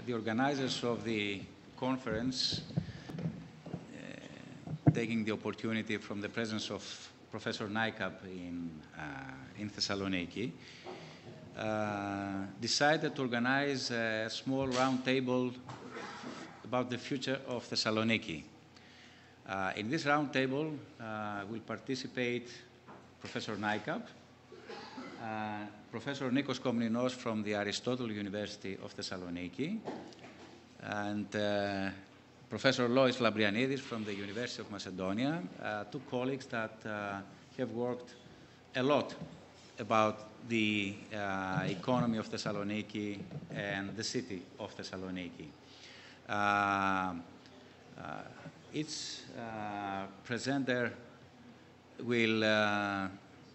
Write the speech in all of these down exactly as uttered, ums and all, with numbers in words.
the organizers of the conference, uh, taking the opportunity from the presence of Professor Naikap in, uh, in Thessaloniki, uh, decided to organize a small round table about the future of Thessaloniki. Uh, in this round table uh, will participate Professor Naikap, uh, Professor Nikos Komninos from the Aristotle University of Thessaloniki, and uh, Professor Lois Labrianidis from the University of Macedonia, uh, two colleagues that uh, have worked a lot about the uh, economy of Thessaloniki and the city of Thessaloniki. Uh, uh, each uh, presenter will uh,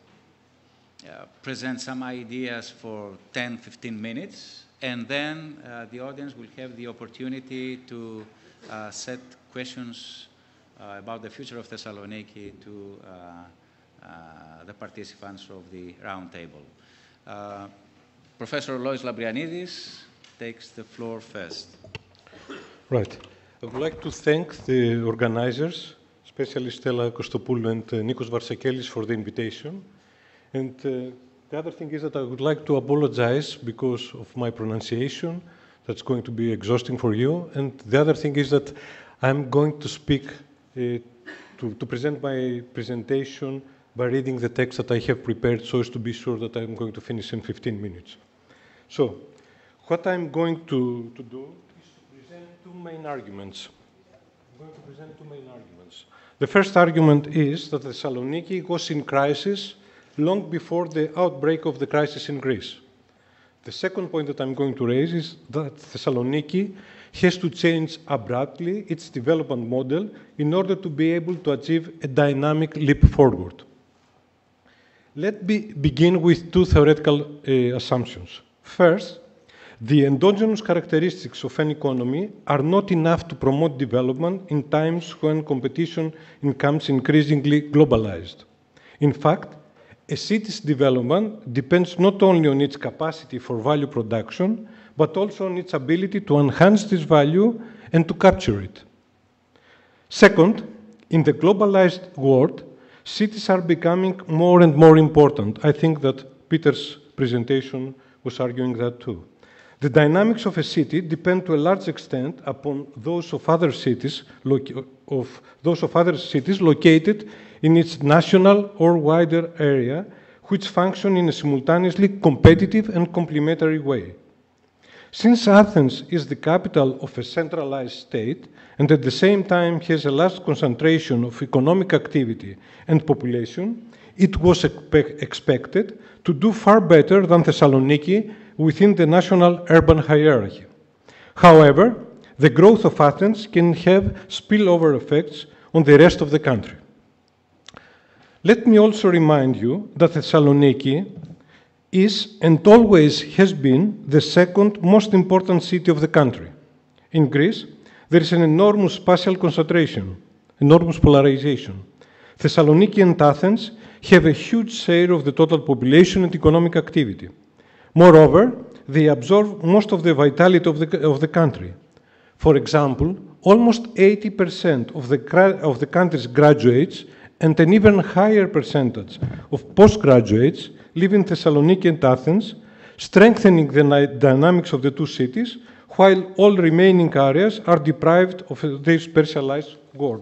Uh, present some ideas for ten to fifteen minutes, and then uh, the audience will have the opportunity to uh, set questions uh, about the future of Thessaloniki to uh, uh, the participants of the round table. Uh, Professor Lois Labrianidis takes the floor first. Right. I would like to thank the organizers, especially Stella Kostopoulou and uh, Nikos Varsakelis, for the invitation. And uh, the other thing is that I would like to apologize because of my pronunciation. That's going to be exhausting for you. And the other thing is that I'm going to speak, uh, to, to present my presentation by reading the text that I have prepared so as to be sure that I'm going to finish in fifteen minutes. So, what I'm going to, to do is to present two main arguments. I'm going to present two main arguments. The first argument is that Thessaloniki was in crisis long before the outbreak of the crisis in Greece. The second point that I'm going to raise is that Thessaloniki has to change abruptly its development model in order to be able to achieve a dynamic leap forward. Let me begin with two theoretical uh, assumptions. First, the endogenous characteristics of an economy are not enough to promote development in times when competition becomes increasingly globalized. In fact, a city's development depends not only on its capacity for value production, but also on its ability to enhance this value and to capture it. Second, in the globalized world, cities are becoming more and more important. I think that Peter's presentation was arguing that too. The dynamics of a city depend to a large extent upon those of other cities, of those of other cities located in its national or wider area, which function in a simultaneously competitive and complementary way. Since Athens is the capital of a centralized state and at the same time has a large concentration of economic activity and population, it was expected to do far better than Thessaloniki within the national urban hierarchy. However, the growth of Athens can have spillover effects on the rest of the country. Let me also remind you that Thessaloniki is and always has been the second most important city of the country. In Greece, there is an enormous spatial concentration, enormous polarization. Thessaloniki and Athens have a huge share of the total population and economic activity. Moreover, they absorb most of the vitality of the, of the country. For example, almost eighty percent of the, of the country's graduates and an even higher percentage of postgraduates live in Thessaloniki and Athens, strengthening the dynamics of the two cities, while all remaining areas are deprived of their specialized world.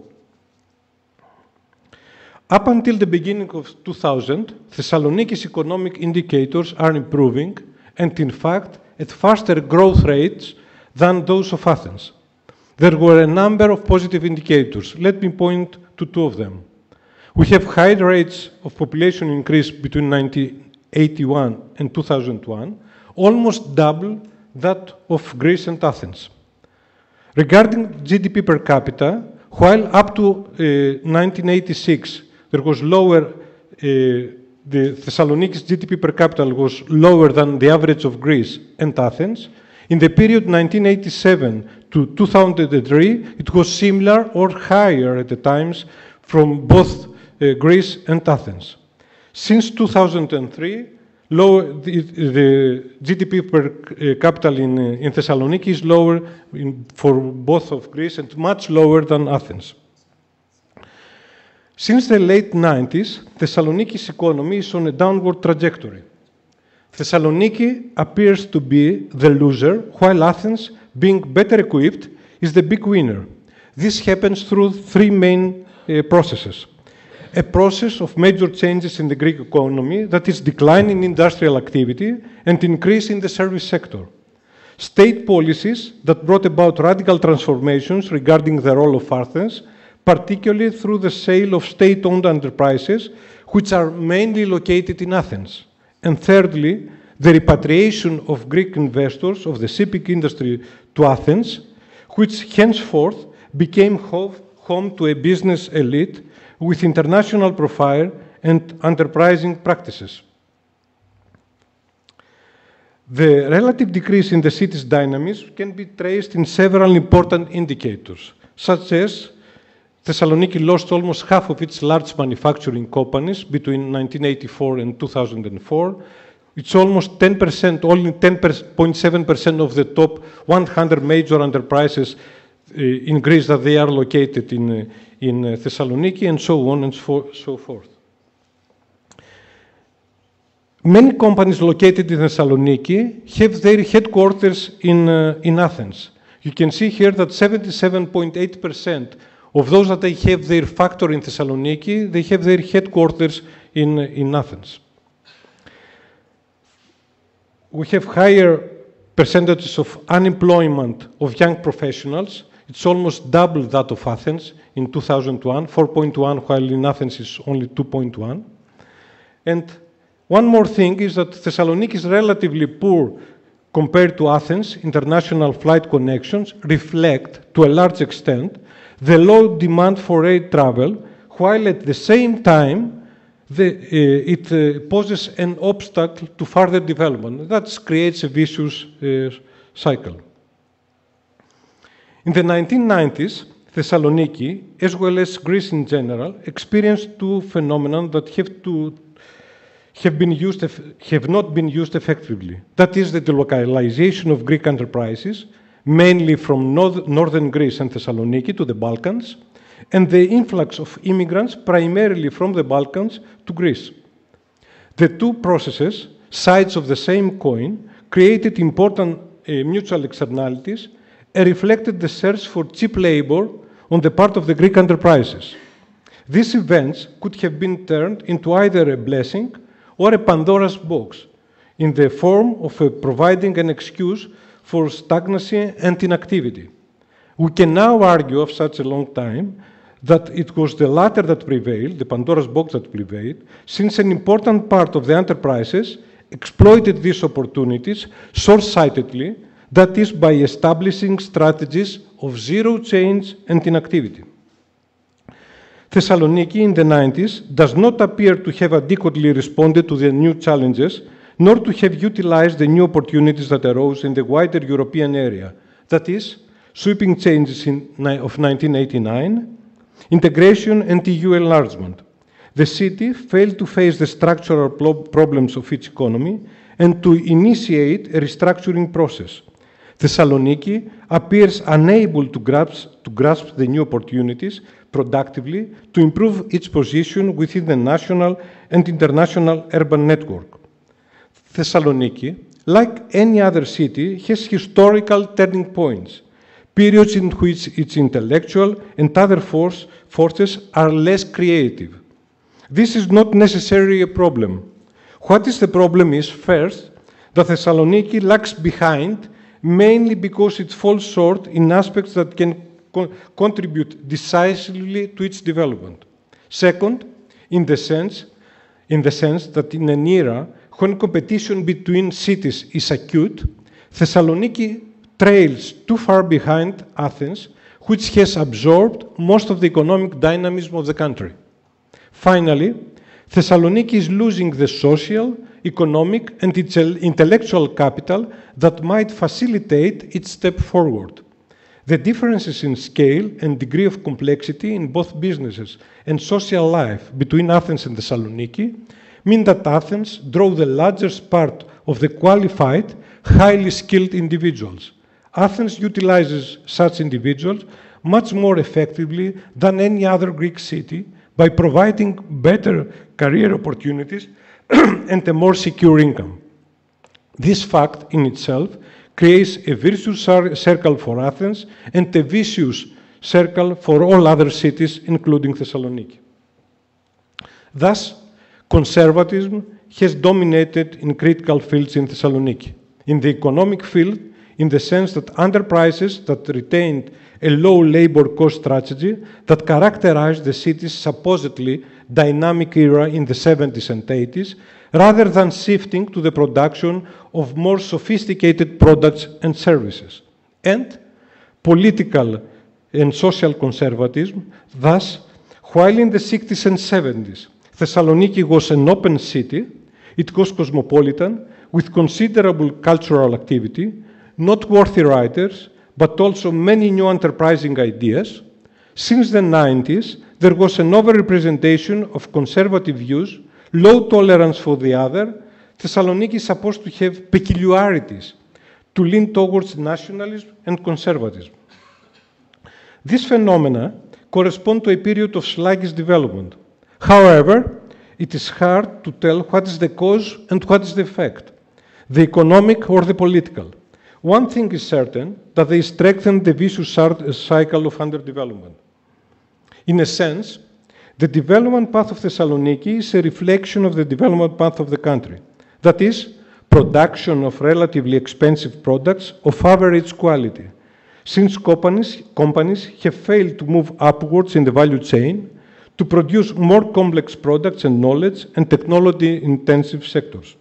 Up until the beginning of two thousand, Thessaloniki's economic indicators are improving, and in fact, at faster growth rates than those of Athens. There were a number of positive indicators. Let me point to two of them. We have high rates of population increase between nineteen eighty-one and two thousand one, almost double that of Greece and Athens. Regarding G D P per capita, while up to uh, nineteen eighty-six there was lower, uh, the Thessaloniki's G D P per capita was lower than the average of Greece and Athens, in the period nineteen eighty-seven to two thousand three, it was similar or higher at the times from both uh, Greece and Athens. Since two thousand three, Lower, the, the G D P per uh, capita in, uh, in Thessaloniki is lower in, for both of Greece and much lower than Athens. Since the late nineties, Thessaloniki's economy is on a downward trajectory. Thessaloniki appears to be the loser, while Athens, being better equipped, is the big winner. This happens through three main uh, processes. A process of major changes in the Greek economy, that is decline in industrial activity and increase in the service sector. State policies that brought about radical transformations regarding the role of Athens, particularly through the sale of state-owned enterprises, which are mainly located in Athens. And thirdly, the repatriation of Greek investors of the shipping industry to Athens, which henceforth became home to a business elite with international profile and enterprising practices. The relative decrease in the city's dynamism can be traced in several important indicators, such as Thessaloniki lost almost half of its large manufacturing companies between nineteen eighty-four and two thousand four. It's almost ten percent, only ten point seven percent of the top one hundred major enterprises uh, in Greece that they are located in, uh, in uh, Thessaloniki, and so on and so, so forth. Many companies located in Thessaloniki have their headquarters in, uh, in Athens. You can see here that seventy-seven point eight percent of those that they have their factory in Thessaloniki, they have their headquarters in, in Athens. We have higher percentages of unemployment of young professionals. It's almost double that of Athens in two thousand one, four point one, while in Athens it's only two point one. And one more thing is that Thessaloniki is relatively poor compared to Athens. International flight connections reflect, to a large extent, the low demand for air travel, while at the same time the, uh, it uh, poses an obstacle to further development. That creates a vicious uh, cycle. In the nineteen nineties, Thessaloniki, as well as Greece in general, experienced two phenomena that have, to, have, been used, have not been used effectively. That is the delocalization of Greek enterprises, mainly from north, northern Greece and Thessaloniki to the Balkans, and the influx of immigrants primarily from the Balkans to Greece. The two processes, sides of the same coin, created important uh, mutual externalities and reflected the search for cheap labor on the part of the Greek enterprises. These events could have been turned into either a blessing or a Pandora's box, in the form of uh, providing an excuse for stagnancy and inactivity. We can now argue of such a long time that it was the latter that prevailed, the Pandora's box that prevailed, since an important part of the enterprises exploited these opportunities short-sightedly, that is, by establishing strategies of zero change and inactivity. Thessaloniki in the nineties does not appear to have adequately responded to the new challenges, nor to have utilized the new opportunities that arose in the wider European area, that is, sweeping changes in, of nineteen eighty-nine, integration and E U enlargement. The city failed to face the structural problems of its economy and to initiate a restructuring process. Thessaloniki appears unable to grasp, to grasp the new opportunities productively to improve its position within the national and international urban network. Thessaloniki, like any other city, has historical turning points, periods in which its intellectual and other force, forces are less creative. This is not necessarily a problem. What is the problem is, first, that Thessaloniki lags behind mainly because it falls short in aspects that can co contribute decisively to its development. Second, in the sense, in the sense that in an era when competition between cities is acute, Thessaloniki trails too far behind Athens, which has absorbed most of the economic dynamism of the country. Finally, Thessaloniki is losing the social, economic, and intellectual capital that might facilitate its step forward. The differences in scale and degree of complexity in both businesses and social life between Athens and Thessaloniki mean that Athens draw the largest part of the qualified, highly skilled individuals. Athens utilizes such individuals much more effectively than any other Greek city by providing better career opportunities and a more secure income. This fact in itself creates a virtuous circle for Athens and a vicious circle for all other cities, including Thessaloniki. Thus, conservatism has dominated in critical fields in Thessaloniki. In the economic field, in the sense that enterprises that retained a low labor cost strategy that characterized the city's supposedly dynamic era in the seventies and eighties, rather than shifting to the production of more sophisticated products and services. And political and social conservatism, thus, while in the sixties and seventies, Thessaloniki was an open city, it was cosmopolitan, with considerable cultural activity, noteworthy writers, but also many new enterprising ideas. Since the nineties, there was an overrepresentation of conservative views, low tolerance for the other. Thessaloniki is supposed to have peculiarities, to lean towards nationalism and conservatism. These phenomena correspond to a period of sluggish development. However, it is hard to tell what is the cause and what is the effect, the economic or the political. One thing is certain, that they strengthen the vicious cycle of underdevelopment. In a sense, the development path of Thessaloniki is a reflection of the development path of the country. That is, production of relatively expensive products of average quality, since companies, companies have failed to move upwards in the value chain to produce more complex products and knowledge and technology-intensive sectors.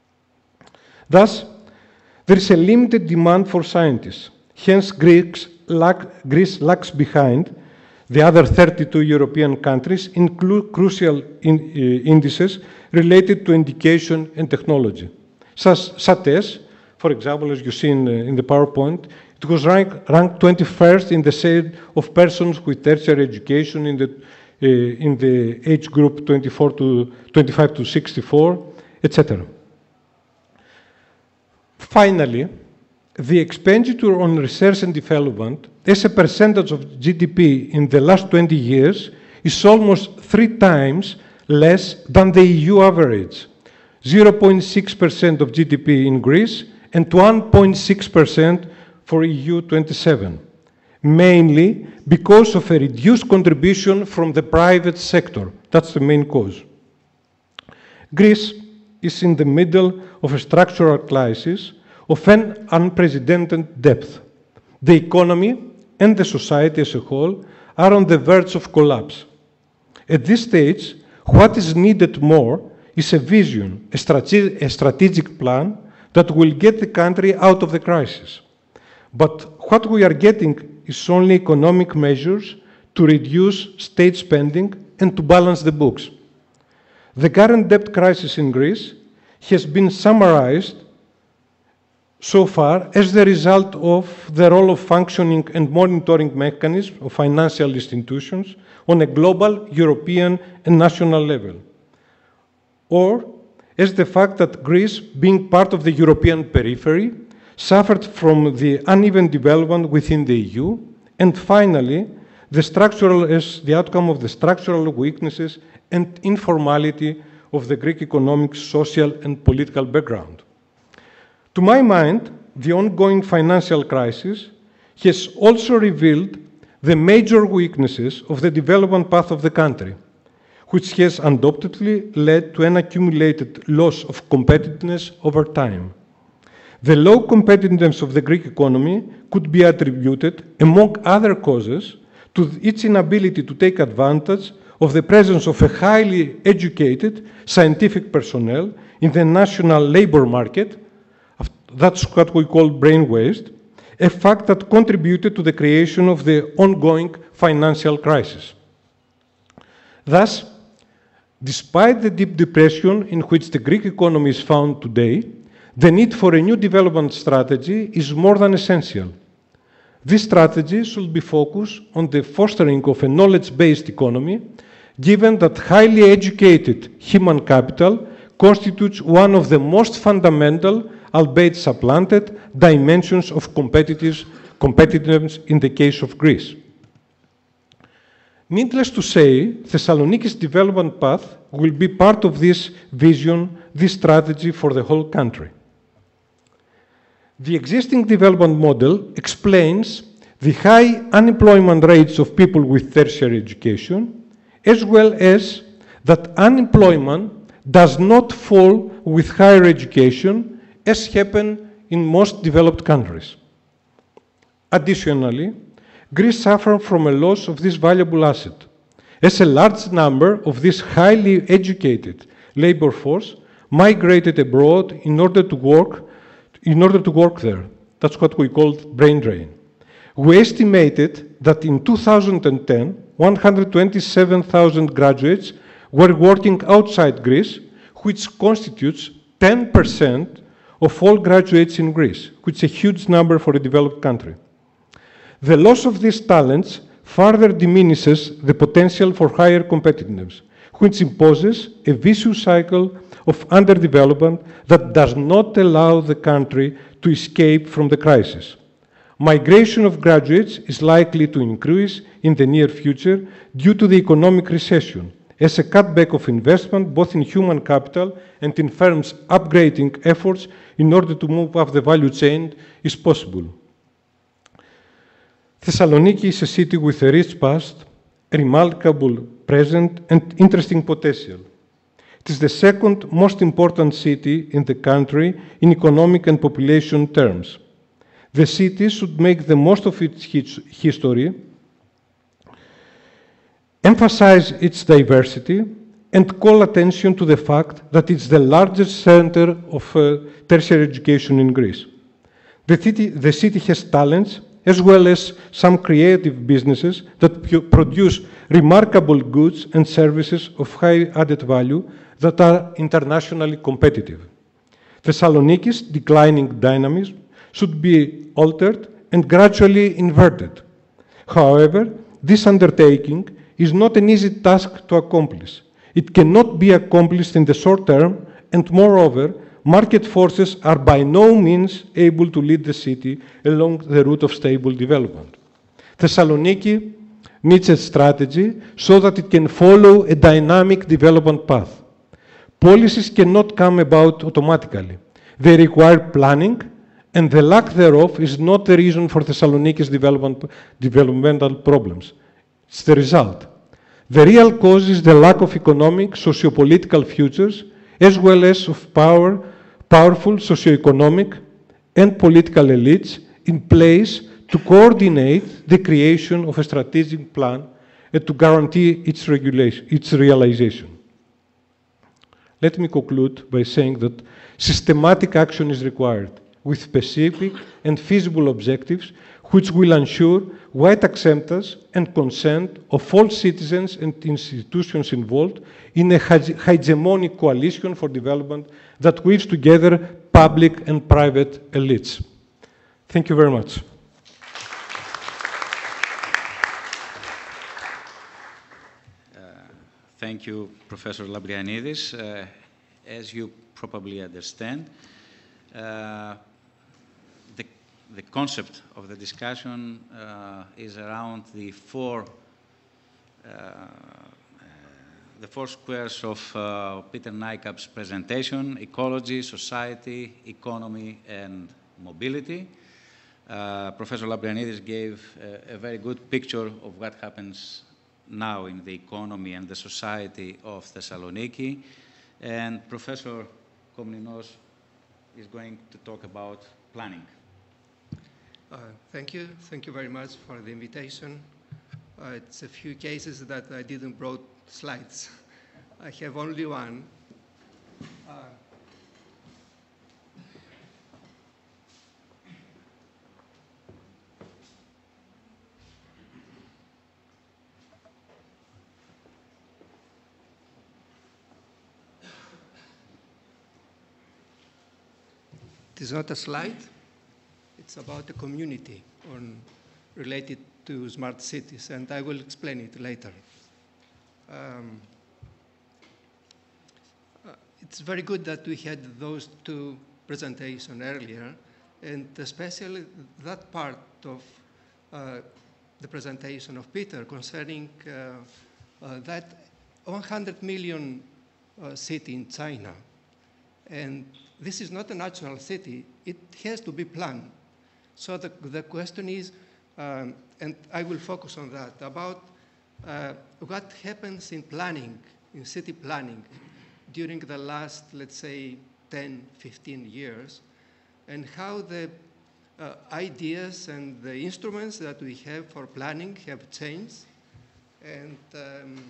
Thus, there is a limited demand for scientists. Hence, Greeks lack, Greece lags behind the other thirty-two European countries in crucial in, uh, indices related to education and technology, such, such as, for example, as you see in, uh, in the PowerPoint, it was rank, ranked twenty-first in the share of persons with tertiary education in the, uh, in the age group twenty-four to twenty-five to sixty-four, et cetera. Finally, the expenditure on research and development as a percentage of G D P in the last twenty years is almost three times less than the E U average, zero point six percent of G D P in Greece and one point six percent for E U twenty-seven, mainly because of a reduced contribution from the private sector. That's the main cause. Greece is in the middle of a structural crisis of an unprecedented depth. The economy and the society as a whole are on the verge of collapse. At this stage, what is needed more is a vision, a, strate- a strategic plan that will get the country out of the crisis. But what we are getting is only economic measures to reduce state spending and to balance the books. The current debt crisis in Greece has been summarized so far as the result of the role of functioning and monitoring mechanisms of financial institutions on a global, European, and national level, or as the fact that Greece, being part of the European periphery, suffered from the uneven development within the E U, and finally, the structural as the outcome of the structural weaknesses and informality of the Greek economic, social, and political background. To my mind, the ongoing financial crisis has also revealed the major weaknesses of the development path of the country, which has undoubtedly led to an accumulated loss of competitiveness over time. The low competitiveness of the Greek economy could be attributed, among other causes, to its inability to take advantage of the presence of a highly educated scientific personnel in the national labor market. That's what we call brain waste, a fact that contributed to the creation of the ongoing financial crisis. Thus, despite the deep depression in which the Greek economy is found today, the need for a new development strategy is more than essential. This strategy should be focused on the fostering of a knowledge-based economy, given that highly educated human capital constitutes one of the most fundamental, albeit supplanted, dimensions of competitiveness in the case of Greece. Needless to say, Thessaloniki's development path will be part of this vision, this strategy for the whole country. The existing development model explains the high unemployment rates of people with tertiary education, as well as that unemployment does not fall with higher education, as happens in most developed countries. Additionally, Greece suffers from a loss of this valuable asset, as a large number of this highly educated labor force migrated abroad in order to work, in order to work there. That's what we call brain drain. We estimated that in two thousand ten, one hundred twenty-seven thousand graduates were working outside Greece, which constitutes ten percent of all graduates in Greece, which is a huge number for a developed country. The loss of these talents further diminishes the potential for higher competitiveness, which imposes a vicious cycle of underdevelopment that does not allow the country to escape from the crisis. Migration of graduates is likely to increase in the near future due to the economic recession, as a cutback of investment both in human capital and in firms' upgrading efforts in order to move up the value chain is possible. Thessaloniki is a city with a rich past, a remarkable present, and interesting potential. It is the second most important city in the country in economic and population terms. The city should make the most of its history, emphasize its diversity, and call attention to the fact that it's the largest center of uh, tertiary education in Greece. The city, the city has talents, as well as some creative businesses that produce remarkable goods and services of high added value that are internationally competitive. Thessaloniki's declining dynamism should be altered and gradually inverted. However, this undertaking is not an easy task to accomplish. It cannot be accomplished in the short term, and moreover, market forces are by no means able to lead the city along the route of stable development. Thessaloniki needs a strategy so that it can follow a dynamic development path. Policies cannot come about automatically. They require planning, and the lack thereof is not the reason for Thessaloniki's development, developmental problems. It's the result. The real cause is the lack of economic, socio-political futures, as well as of power, powerful socio-economic and political elites in place to coordinate the creation of a strategic plan and to guarantee its, regulation, its realization. Let me conclude by saying that systematic action is required with specific and feasible objectives which will ensure wide acceptance and consent of all citizens and institutions involved in a hegemonic coalition for development that weaves together public and private elites. Thank you very much. Uh, thank you, Professor Labrianidis. Uh, as you probably understand, uh, the, the concept of the discussion uh, is around the four uh, the four squares of uh, Peter Nijkamp's presentation: ecology, society, economy, and mobility. Uh, Professor Labrianidis gave a, a very good picture of what happens now in the economy and the society of Thessaloniki. And Professor Komninos is going to talk about planning. Uh, thank you. Thank you very much for the invitation. Uh, it's a few cases that I didn't brought slides. I have only one. Uh, it is not a slide. It's about a community on, related to smart cities, and I will explain it later. Um, uh, it's very good that we had those two presentations earlier, and especially that part of uh, the presentation of Peter concerning uh, uh, that one hundred million uh, city in China. And this is not a natural city. It has to be planned. So the, the question is, um, and I will focus on that, about uh, what happens in planning, in city planning, during the last, let's say, ten, fifteen years, and how the uh, ideas and the instruments that we have for planning have changed. And um,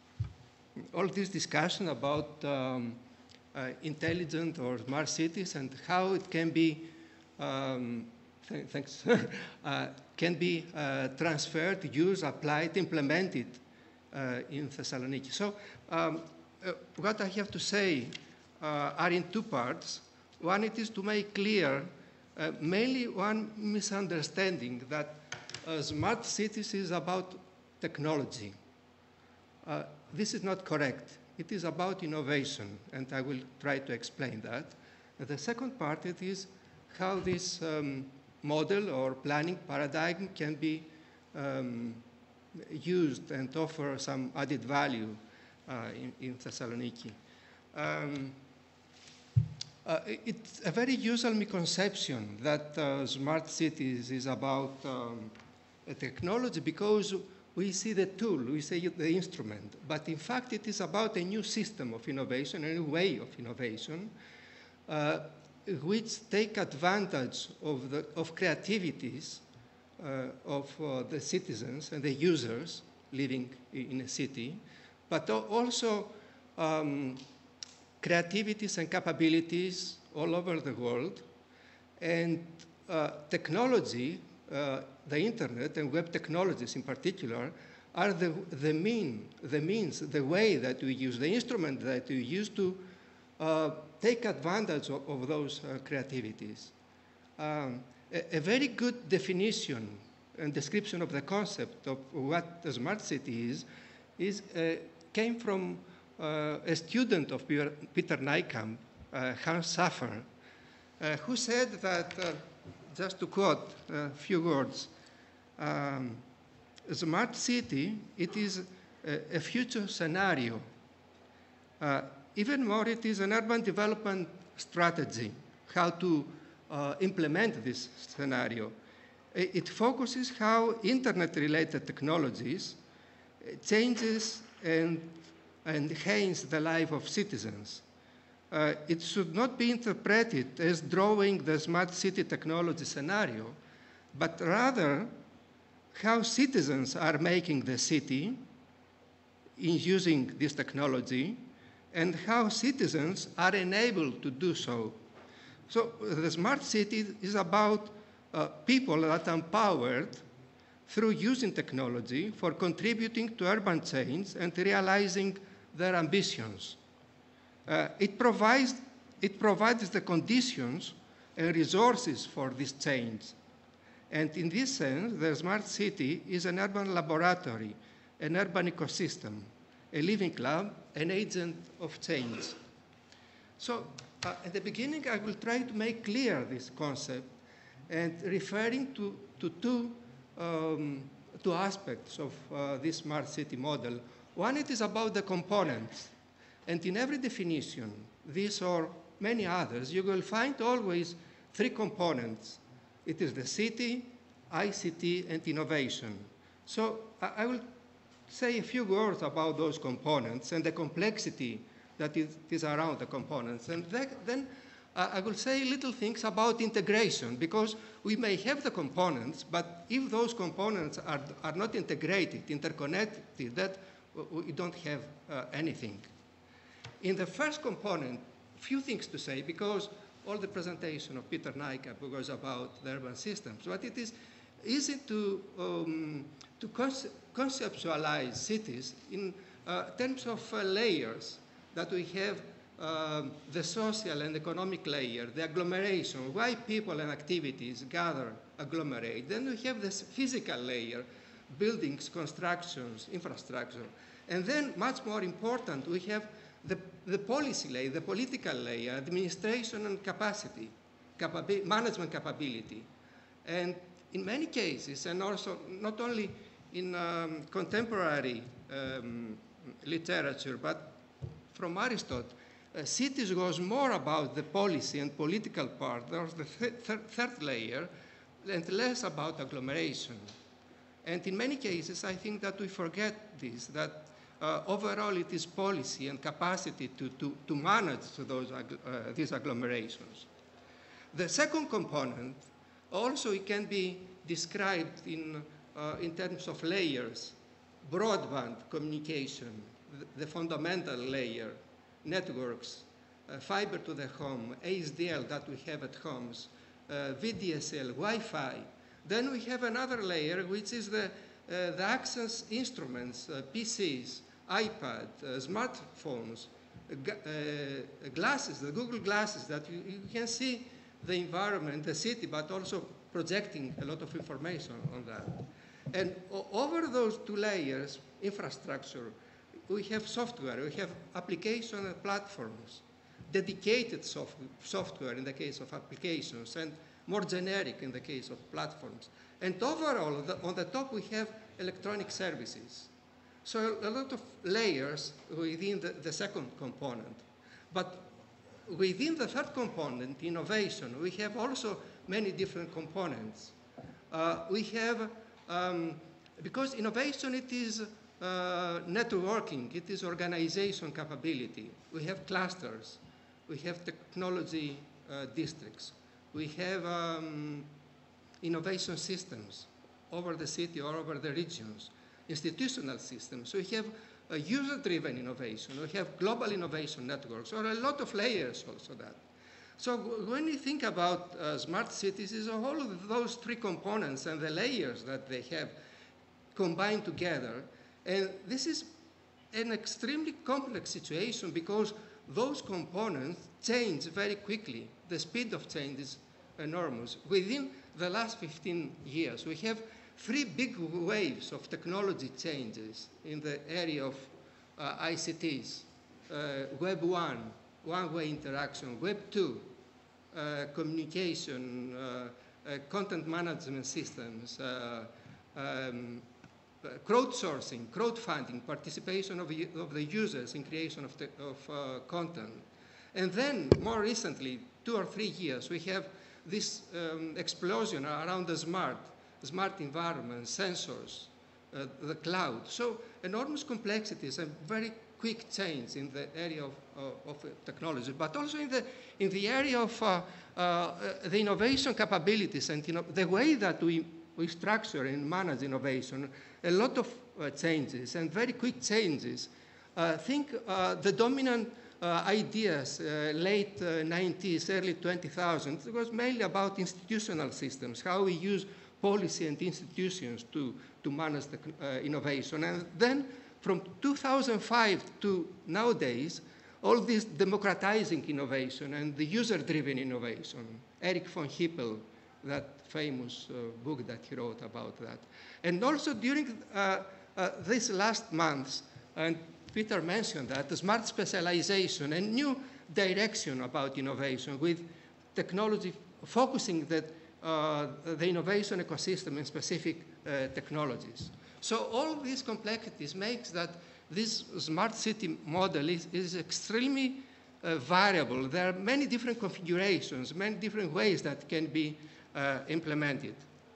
all this discussion about um, uh, intelligent or smart cities and how it can be, um, th thanks, uh, can be uh, transferred, used, applied, implemented uh, in Thessaloniki. So um, uh, what I have to say uh, are in two parts. One, it is to make clear uh, mainly one misunderstanding that uh, smart cities is about technology. Uh, this is not correct. It is about innovation, and I will try to explain that. And the second part, it is how this um, model or planning paradigm can be um, used and offer some added value uh, in, in Thessaloniki. Um, uh, it's a very usual misconception that uh, smart cities is about um, a technology, because we see the tool, we see the instrument, but in fact it is about a new system of innovation, a new way of innovation, uh, which take advantage of, the, of creativities uh, of uh, the citizens and the users living in a city, but also um, creativities and capabilities all over the world, and uh, technology, uh, the internet and web technologies in particular, are the, the, mean, the means, the way that we use, the instrument that we use to uh, take advantage of, of those uh, creativities. Um, a, a very good definition and description of the concept of what a smart city is, is uh, came from uh, a student of Peter, Peter Nijkamp, uh, Hans Saffer, uh, who said that, uh, just to quote a few words, um, a smart city, it is a, a future scenario. Uh, even more, it is an urban development strategy, how to uh, implement this scenario. It, it focuses how internet-related technologies changes and enhance the life of citizens. Uh, it should not be interpreted as drawing the smart city technology scenario, but rather how citizens are making the city in using this technology, and how citizens are enabled to do so. So the smart city is about uh, people that are empowered through using technology for contributing to urban change and realizing their ambitions. Uh, it, provides, it provides the conditions and resources for this change. And in this sense, the smart city is an urban laboratory, an urban ecosystem, a living lab, an agent of change. So uh, at the beginning, I will try to make clear this concept and referring to, to two, um, two aspects of uh, this smart city model. One, it is about the components. And in every definition, this or many others, you will find always three components. It is the city, I C T, and innovation. So I, I will say a few words about those components and the complexity that is, is around the components. And that, then uh, I will say little things about integration, because we may have the components, but if those components are, are not integrated, interconnected, that we don't have uh, anything. In the first component, few things to say, because all the presentation of Peter Nijkamp was about the urban systems, but it is easy to, um, to conce conceptualize cities in uh, terms of uh, layers, that we have um, the social and economic layer, the agglomeration, why people and activities gather, agglomerate. Then we have this physical layer, buildings, constructions, infrastructure. And then, much more important, we have the, the policy layer, the political layer, administration and capacity, capabi management capability. And in many cases, and also not only in um, contemporary um, literature, but from Aristotle, uh, cities was more about the policy and political part, there was the th th third layer, and less about agglomeration. And in many cases, I think that we forget this, that uh, overall it is policy and capacity to, to, to manage those, uh, these agglomerations. The second component, also it can be described in, uh, in terms of layers, broadband communication, the, the fundamental layer, networks, uh, fiber to the home, A S D L that we have at homes, uh, V D S L, Wi-Fi. Then we have another layer, which is the, uh, the access instruments, uh, P Cs, iPad, uh, smartphones, uh, uh, glasses, the Google glasses that you, you can see the environment, the city, but also projecting a lot of information on that. And over those two layers, infrastructure, we have software, we have application and platforms, dedicated soft software in the case of applications, and more generic in the case of platforms. And overall, the, on the top, we have electronic services. So a lot of layers within the, the second component. But within the third component, innovation, we have also many different components. Uh, we have, um, because innovation, it is uh, networking, it is organization capability. We have clusters, we have technology uh, districts, we have um, innovation systems over the city or over the regions, institutional systems. So we have uh, user-driven innovation, we have global innovation networks, or a lot of layers also that. So when we think about uh, smart cities, it's all of those three components and the layers that they have combined together. And this is an extremely complex situation because those components change very quickly. The speed of change is enormous. Within the last fifteen years, we have three big waves of technology changes in the area of uh, I C Ts. Uh, Web one, one-way interaction. Web two, uh, communication, uh, uh, content management systems, uh, um, uh, crowdsourcing, crowdfunding, participation of, of the users in creation of, the, of uh, content. And then, more recently, two or three years, we have this um, explosion around the smart, smart environment, sensors, uh, the cloud. So enormous complexities and very quick change in the area of, uh, of uh, technology, but also in the, in the area of uh, uh, the innovation capabilities and you know, the way that we, we structure and manage innovation, a lot of uh, changes and very quick changes. I uh, think uh, the dominant uh, ideas, uh, late uh, nineties, early two thousands, it was mainly about institutional systems, how we use policy and institutions to, to manage the uh, innovation. And then from two thousand five to nowadays, all this democratizing innovation and the user-driven innovation, Eric von Hippel, that famous uh, book that he wrote about that. And also during uh, uh, these last months, and Peter mentioned that, the smart specialization and new direction about innovation with technology focusing that, uh, the innovation ecosystem in specific uh, technologies. So all these complexities makes that this smart city model is, is extremely uh, variable. There are many different configurations, many different ways that can be uh, implemented.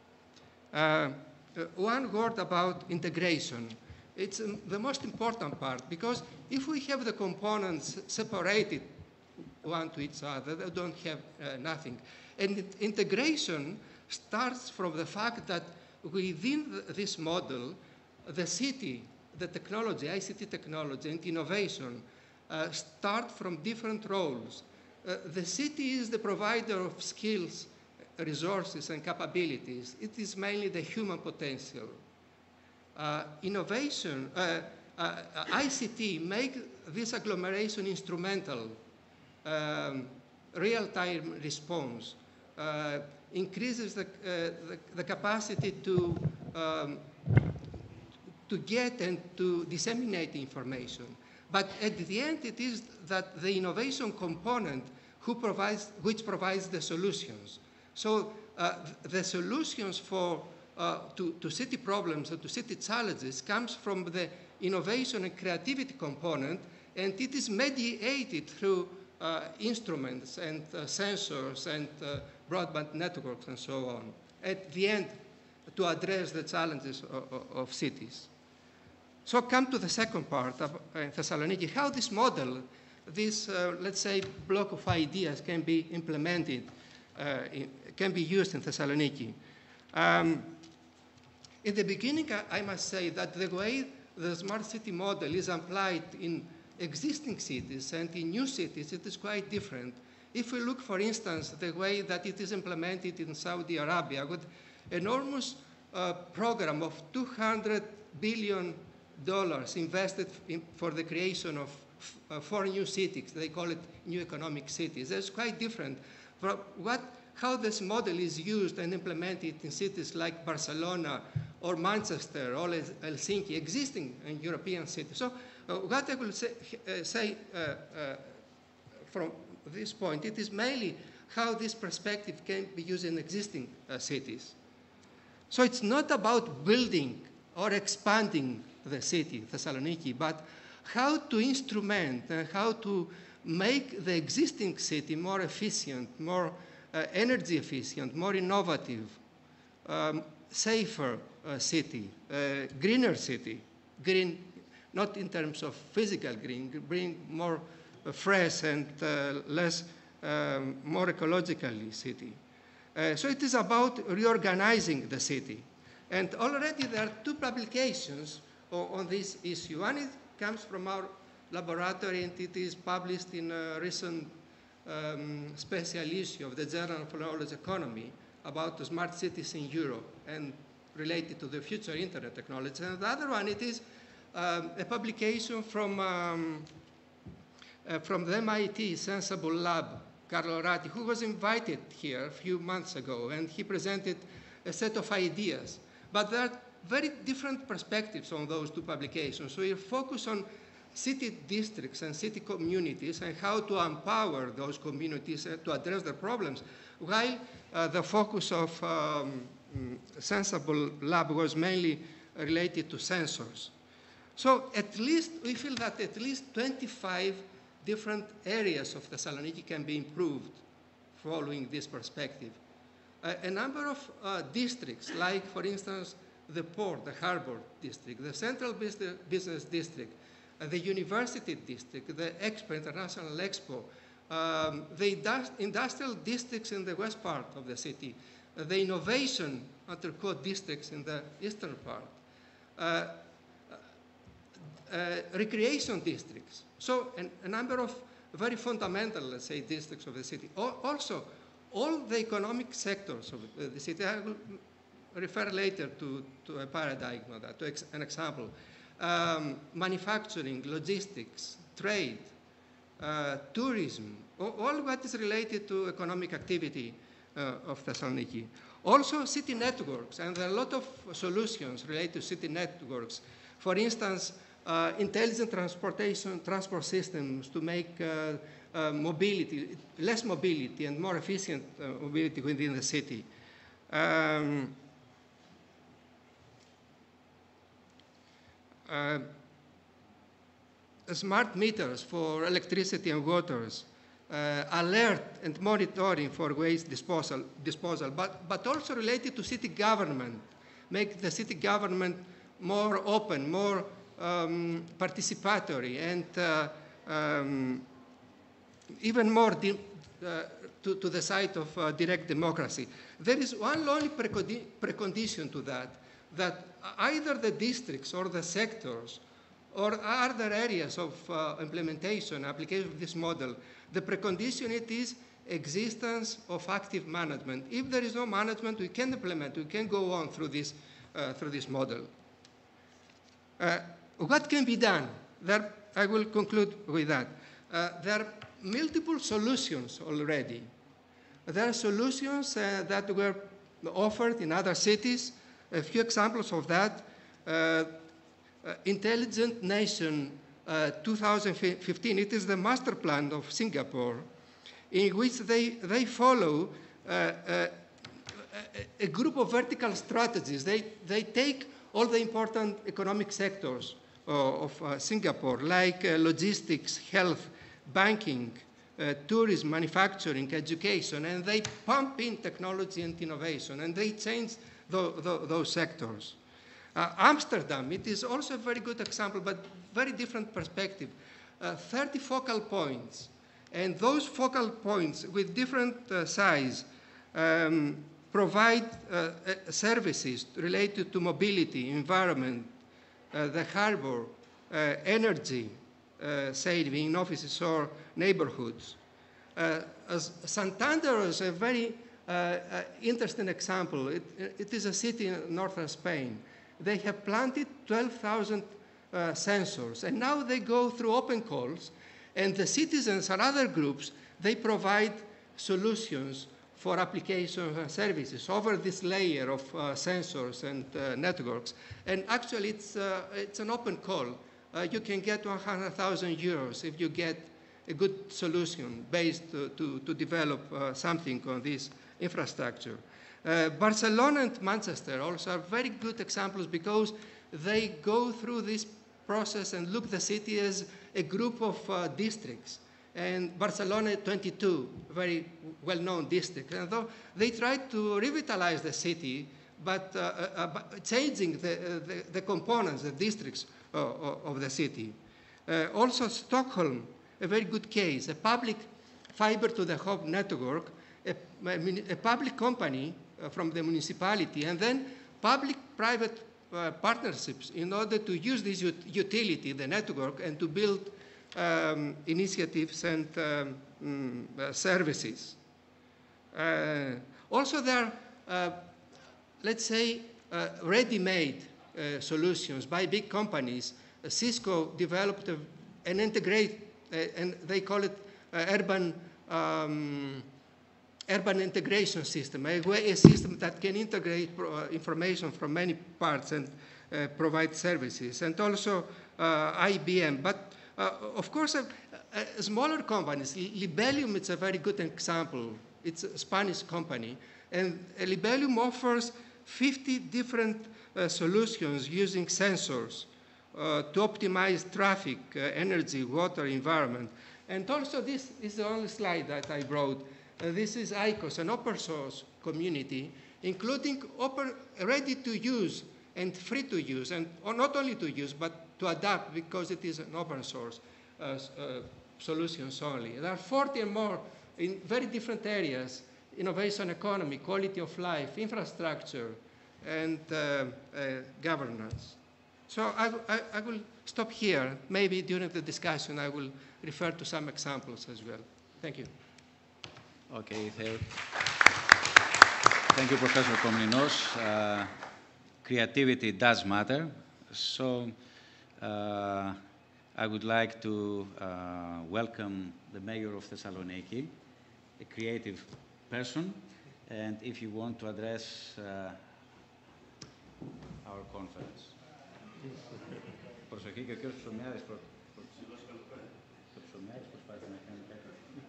Uh, uh, one word about integration. It's um, the most important part because if we have the components separated one to each other, they don't have uh, nothing. And it, integration starts from the fact that within the, this model, the city, the technology, I C T technology and innovation uh, start from different roles. Uh, the city is the provider of skills, resources and capabilities. It is mainly the human potential. Uh, innovation, uh, uh, I C T make this agglomeration instrumental, um, real-time response, uh, increases the, uh, the, the capacity to, um, to get and to disseminate information. But at the end, it is that the innovation component who provides, which provides the solutions. So uh, the solutions for, uh, to, to city problems or to city challenges comes from the innovation and creativity component, and it is mediated through uh, instruments and uh, sensors and uh, broadband networks and so on, at the end, to address the challenges of, of, of cities. So come to the second part of uh, Thessaloniki, how this model, this, uh, let's say, block of ideas can be implemented, uh, in, can be used in Thessaloniki. Um, in the beginning, I, I must say that the way the smart city model is applied in existing cities and in new cities, it is quite different. If we look, for instance, the way that it is implemented in Saudi Arabia with enormous uh, program of two hundred billion dollars invested in, for the creation of uh, four new cities. They call it new economic cities. That's quite different from what, how this model is used and implemented in cities like Barcelona or Manchester or Helsinki, existing in European cities. So uh, what I will say, uh, say uh, uh, from this point, it is mainly how this perspective can be used in existing uh, cities. So it's not about building or expanding the city, Thessaloniki, but how to instrument and how to make the existing city more efficient, more uh, energy efficient, more innovative, um, safer uh, city, uh, greener city, green, not in terms of physical green, green more uh, fresh and uh, less, um, more ecologically city. Uh, so it is about reorganizing the city. And already there are two publications on this issue. One it comes from our laboratory, and it is published in a recent um, special issue of the Journal of Knowledge Economy about the smart cities in Europe and related to the future internet technology. And the other one, it is um, a publication from, um, uh, from the M I T Sensible Lab, Carlo Ratti, who was invited here a few months ago, and he presented a set of ideas. But there are very different perspectives on those two publications. So we focus on city districts and city communities and how to empower those communities to address their problems, while uh, the focus of um, Sensible Lab was mainly related to sensors. So at least, we feel that at least twenty-five different areas of Thessaloniki can be improved following this perspective. Uh, a number of uh, districts, like, for instance, the port, the harbor district, the central business, business district, uh, the university district, the Expo, International Expo, um, the industri industrial districts in the west part of the city, uh, the innovation, under quote, districts in the eastern part, uh, uh, recreation districts. So an, a number of very fundamental, let's say, districts of the city. O also, all the economic sectors of the city. I will refer later to, to a paradigm of that, to ex an example. Um, manufacturing, logistics, trade, uh, tourism, all, all what is related to economic activity uh, of Thessaloniki. Also city networks, and there are a lot of solutions related to city networks. For instance, uh, intelligent transportation, transport systems to make uh, uh, mobility, less mobility and more efficient uh, mobility within the city. Um, Uh, smart meters for electricity and waters, uh, alert and monitoring for waste disposal, disposal but, but also related to city government, make the city government more open, more um, participatory, and uh, um, even more uh, to, to the side of uh, direct democracy. There is one only precondi precondition to that, that either the districts or the sectors or other areas of uh, implementation, application of this model, the precondition it is existence of active management. If there is no management, we can implement, we can go on through this, uh, through this model. Uh, what can be done? There, I will conclude with that. Uh, there are multiple solutions already. There are solutions uh, that were offered in other cities. A few examples of that, uh, uh, intelligent nation uh, two thousand fifteen. It is the master plan of Singapore, in which they, they follow uh, uh, a group of vertical strategies. They, they take all the important economic sectors uh, of uh, Singapore, like uh, logistics, health, banking, uh, tourism, manufacturing, education, and they pump in technology and innovation, and they change the, the, those sectors. Uh, Amsterdam, it is also a very good example, but very different perspective. Uh, thirty focal points, and those focal points with different uh, size um, provide uh, uh, services related to mobility, environment, uh, the harbor, uh, energy uh, saving in offices or neighborhoods. Uh, as Santander is a very uh, uh, interesting example. It, it is a city in northern Spain. They have planted twelve thousand uh, sensors, and now they go through open calls, and the citizens and other groups, they provide solutions for application uh, services over this layer of uh, sensors and uh, networks. And actually, it's, uh, it's an open call. Uh, you can get one hundred thousand euros if you get a good solution based to, to, to develop uh, something on this infrastructure. Uh, Barcelona and Manchester also are very good examples because they go through this process and look the city as a group of uh, districts. And Barcelona twenty-two, very well-known district. And though they try to revitalize the city, but uh, uh, changing the, uh, the, the components, the districts uh, of the city. Uh, also Stockholm, a very good case, a public fiber to the home network, a, a public company uh, from the municipality, and then public-private uh, partnerships in order to use this ut utility, the network, and to build um, initiatives and um, mm, uh, services. Uh, also there are, uh, let's say, uh, ready-made uh, solutions by big companies. Uh, Cisco developed a, an integrate, uh, and they call it uh, urban um, urban integration system, a, way, a system that can integrate pro, uh, information from many parts and uh, provide services, and also uh, I B M. But uh, of course, uh, uh, smaller companies, Libelium is a very good example. It's a Spanish company, and Libelium offers fifty different uh, solutions using sensors uh, to optimize traffic, uh, energy, water, environment. And also this is the only slide that I brought. Uh, this is I C O S, an open source community, including open, ready to use and free to use, and or not only to use, but to adapt because it is an open source uh, uh, solutions only. There are forty and more in very different areas: innovation economy, quality of life, infrastructure, and uh, uh, governance. So I, I, I will stop here. Maybe during the discussion I will refer to some examples as well. Thank you. Okay, thank you, Professor Komninos. Uh, creativity does matter. So uh, I would like to uh, welcome the mayor of Thessaloniki, a creative person, and if you want to address uh, our conference. Προσοχή και ο κύριος Ψωμιάδης πρώτα. Το Ψωμιάδης προσπάθησε να κάνει κάτι.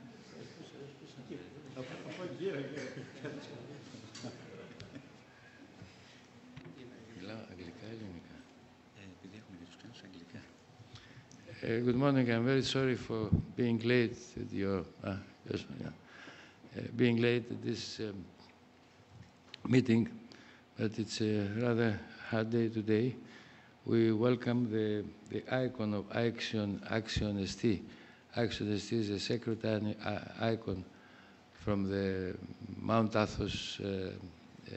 Μιλάω αγγλικά ή ελληνικά? Επειδή έχουμε και τους ξένους αγγλικά. Good morning. I'm very sorry for being late at your uh, yes, yeah. uh, being late at this um, meeting, but it's a rather hard day today. We welcome the, the icon of Action, Action S T. Action S T is a secretary icon from the Mount Athos uh, uh,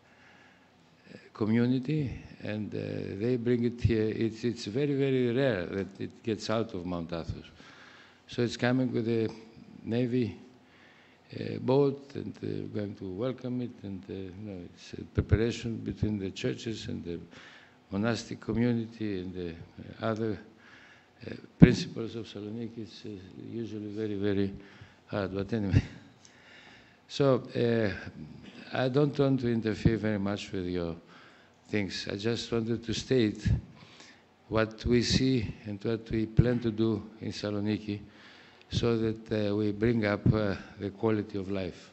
community, and uh, they bring it here. It's, it's very, very rare that it gets out of Mount Athos. So it's coming with a Navy uh, boat, and uh, we're going to welcome it, and uh, you know, it's a preparation between the churches and the monastic community and the uh, other uh, principles of Saloniki. It's uh, usually very, very hard, but anyway. So uh, I don't want to interfere very much with your things. I just wanted to state what we see and what we plan to do in Saloniki so that uh, we bring up uh, the quality of life.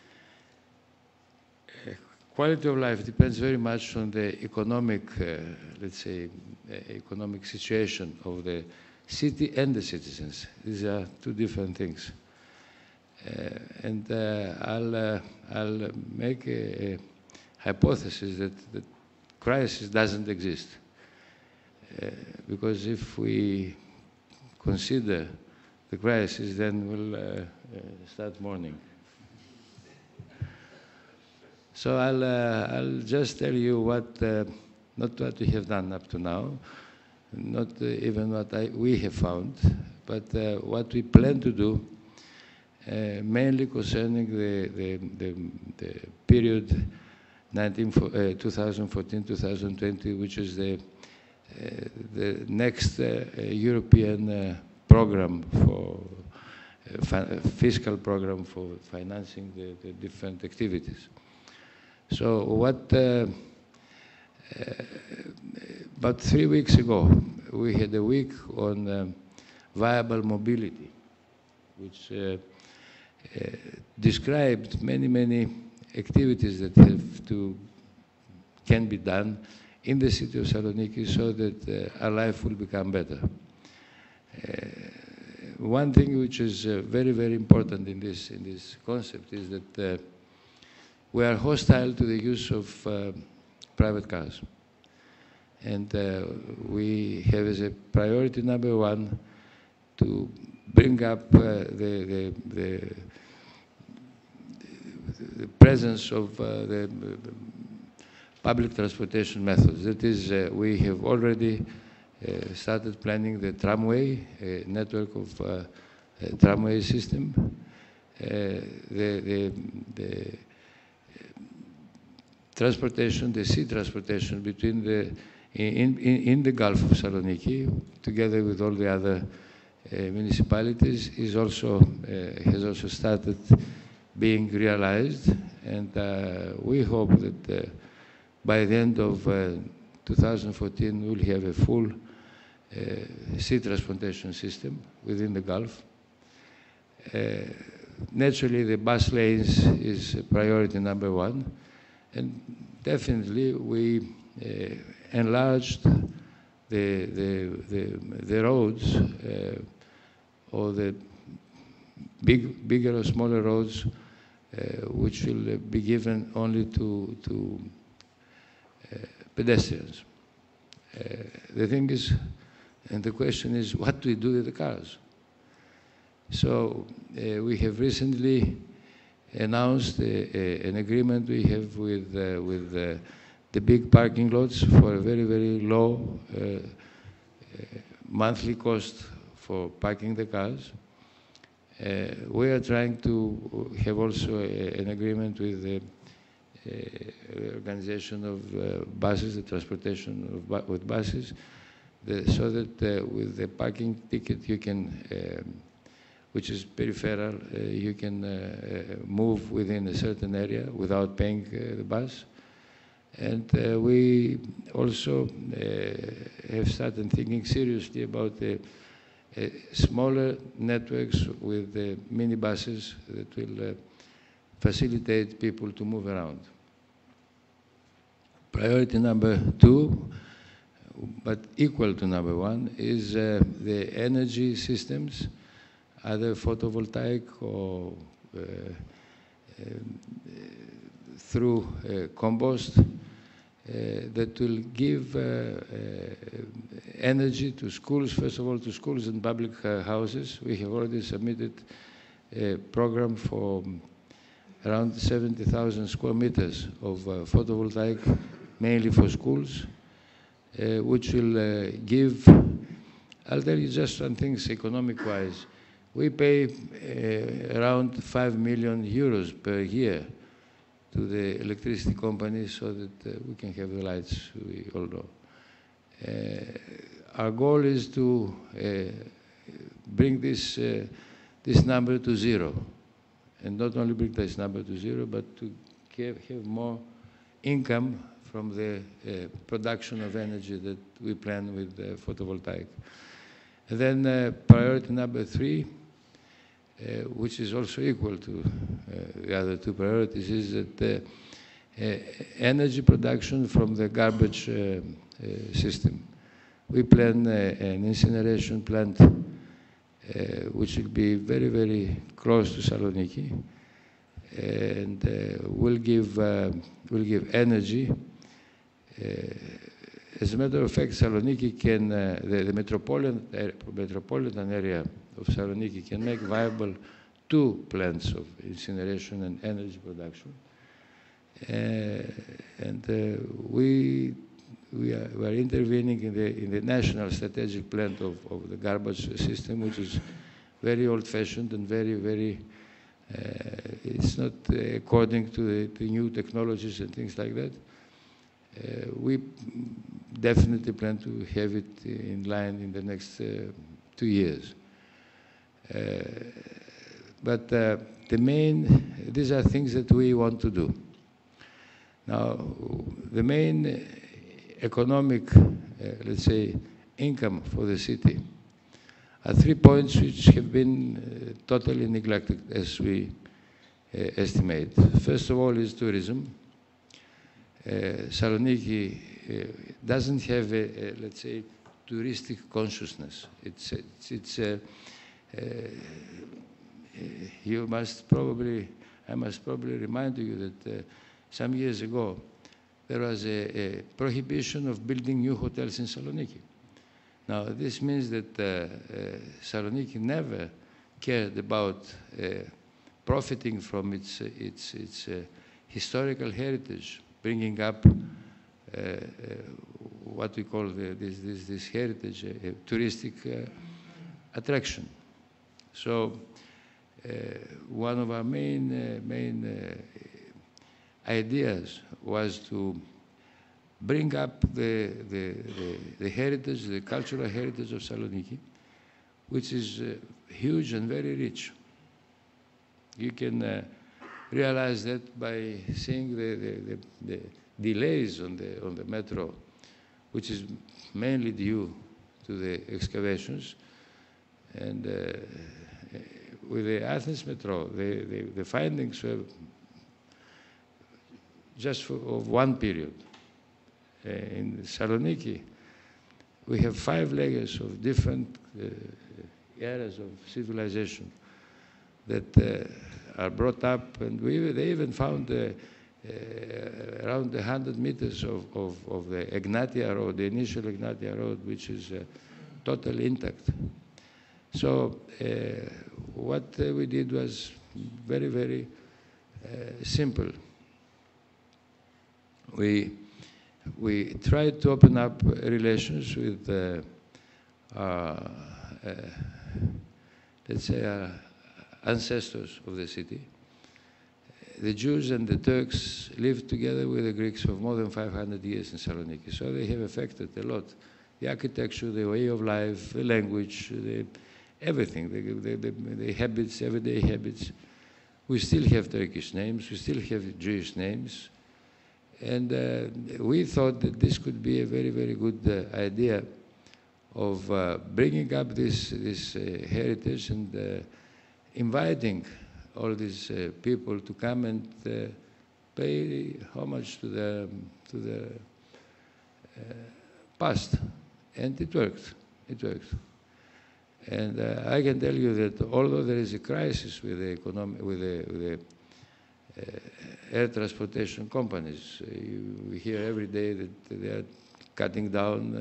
Uh, quality of life depends very much on the economic, uh, let's say, uh, economic situation of the city and the citizens. These are two different things. Uh, and uh, I'll, uh, I'll make a, a hypothesis that the crisis doesn't exist. Uh, because if we consider the crisis, then we'll uh, uh, start mourning. So I'll, uh, I'll just tell you what, uh, not what we have done up to now, not uh, even what I, we have found, but uh, what we plan to do, uh, mainly concerning the, the, the, the period twenty fourteen to twenty twenty, which is the, uh, the next uh, European uh, program for uh, fiscal program for financing the, the different activities. So what, uh, uh, about three weeks ago, we had a week on um, viable mobility, which uh, uh, described many, many activities that have to, can be done in the city of Saloniki so that uh, our life will become better. Uh, one thing which is uh, very, very important in this, in this concept is that uh, we are hostile to the use of uh, private cars. And uh, we have as a priority number one to bring up uh, the, the, the, the presence of uh, the public transportation methods. That is, uh, we have already uh, started planning the tramway, a network of uh, a tramway system. Uh, the, the, the transportation, the sea transportation between the, in, in, in the Gulf of Saloniki, together with all the other uh, municipalities, is also, uh, has also started being realized. And uh, we hope that uh, by the end of uh, two thousand fourteen, we'll have a full uh, sea transportation system within the Gulf. Uh, naturally, the bus lanes is priority number one. And definitely, we uh, enlarged the, the, the, the roads, uh, or the big, bigger or smaller roads, uh, which will be given only to, to uh, pedestrians. Uh, the thing is, and the question is, what do we do with the cars? So uh, we have recently announced a, a, an agreement we have with, uh, with uh, the big parking lots for a very, very low uh, uh, monthly cost for parking the cars. Uh, we are trying to have also a, an agreement with the uh, organization of uh, buses, the transportation of bu with buses, the, so that uh, with the parking ticket you can um, which is peripheral, uh, you can uh, move within a certain area without paying uh, the bus. And uh, we also uh, have started thinking seriously about the uh, smaller networks with the minibuses that will uh, facilitate people to move around. Priority number two, but equal to number one, is uh, the energy systems, either photovoltaic or uh, uh, through uh, compost, uh, that will give uh, uh, energy to schools, first of all to schools and public uh, houses. We have already submitted a program for around seventy thousand square meters of uh, photovoltaic, mainly for schools, uh, which will uh, give, I'll tell you just some things economic-wise. We pay uh, around five million euros per year to the electricity company so that uh, we can have the lights we all know. Uh, our goal is to uh, bring this, uh, this number to zero. And not only bring this number to zero, but to have, have more income from the uh, production of energy that we plan with uh, photovoltaic. And then uh, priority number three, uh, which is also equal to uh, the other two priorities, is that uh, uh, energy production from the garbage uh, uh, system. We plan uh, an incineration plant uh, which will be very, very close to Saloniki, and uh, will give uh, will give energy. Uh, as a matter of fact, Saloniki can uh, the, the metropolitan uh, metropolitan area of Saloniki can make viable two plants of incineration and energy production, uh, and uh, we. We are, we are intervening in the, in the national strategic plan of, of the garbage system, which is very old-fashioned and very, very, uh, it's not uh, according to the, the new technologies and things like that. Uh, we definitely plan to have it in line in the next uh, two years. Uh, but uh, the main, these are things that we want to do. Now, the main economic, uh, let's say, income for the city are three points which have been uh, totally neglected as we uh, estimate. First of all is tourism. Uh, Saloniki uh, doesn't have a, a, let's say, touristic consciousness. It's, it's, it's uh, uh, you must probably, I must probably remind you that uh, some years ago, there was a, a prohibition of building new hotels in Saloniki. Now, this means that uh, uh, Saloniki never cared about uh, profiting from its, uh, its, its uh, historical heritage, bringing up uh, uh, what we call the, this, this, this heritage, a, a touristic uh, attraction. So, uh, one of our main, uh, main uh, ideas was to bring up the, the, the, the heritage, the cultural heritage of Saloniki, which is uh, huge and very rich. You can uh, realize that by seeing the, the, the, the delays on the, on the metro, which is mainly due to the excavations. And uh, with the Athens Metro, the, the, the findings were just for, of one period. Uh, in Saloniki, we have five layers of different uh, eras of civilization that uh, are brought up, and we, they even found uh, uh, around one hundred meters of, of, of the Egnatia Road, the initial Egnatia Road, which is uh, totally intact. So uh, what uh, we did was very, very uh, simple. We, we tried to open up relations with, uh, our, uh, let's say, our ancestors of the city. The Jews and the Turks lived together with the Greeks for more than five hundred years in Saloniki, so they have affected a lot. The architecture, the way of life, the language, the, everything, the, the, the, the habits, everyday habits. We still have Turkish names, we still have Jewish names. And uh, we thought that this could be a very, very good uh, idea of uh, bringing up this, this uh, heritage and uh, inviting all these uh, people to come and uh, pay homage to the, to the uh, past. And it worked. It worked. And uh, I can tell you that although there is a crisis with the economic, with the, with the Uh, air transportation companies. Uh, you, we hear every day that they are cutting down uh,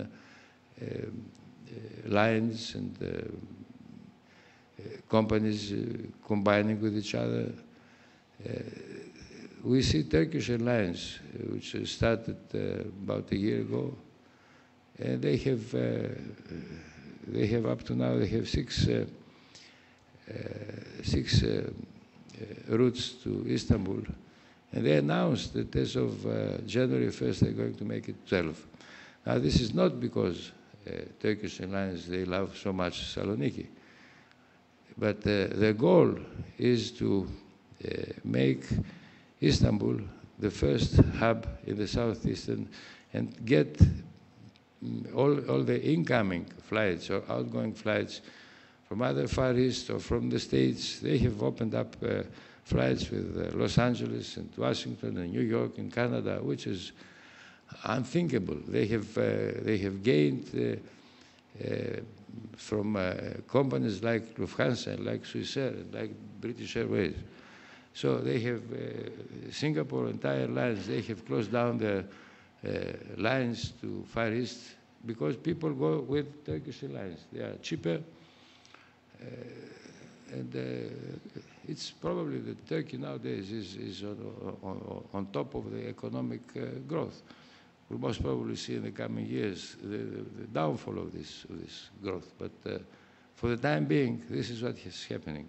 uh, lines and uh, uh, companies uh, combining with each other. Uh, we see Turkish Airlines, uh, which started uh, about a year ago, and they have, uh, they have up to now, they have six, uh, uh, six uh, Uh, routes to Istanbul, and they announced that as of uh, January first they're going to make it twelve. Now this is not because uh, Turkish Airlines, they love so much Saloniki, but uh, their goal is to uh, make Istanbul the first hub in the southeastern and get all, all the incoming flights or outgoing flights from either Far East or from the States. They have opened up uh, flights with uh, Los Angeles and Washington and New York and Canada, which is unthinkable. They have, uh, they have gained uh, uh, from uh, companies like Lufthansa, like Swissair, and like British Airways. So they have, uh, Singapore entire lines, they have closed down their uh, lines to Far East because people go with Turkish Airlines. They are cheaper, uh, and uh, it's probably that Turkey nowadays is, is on, on, on top of the economic uh, growth. We'll most probably see in the coming years the, the, the downfall of this, of this growth. But uh, for the time being, this is what is happening.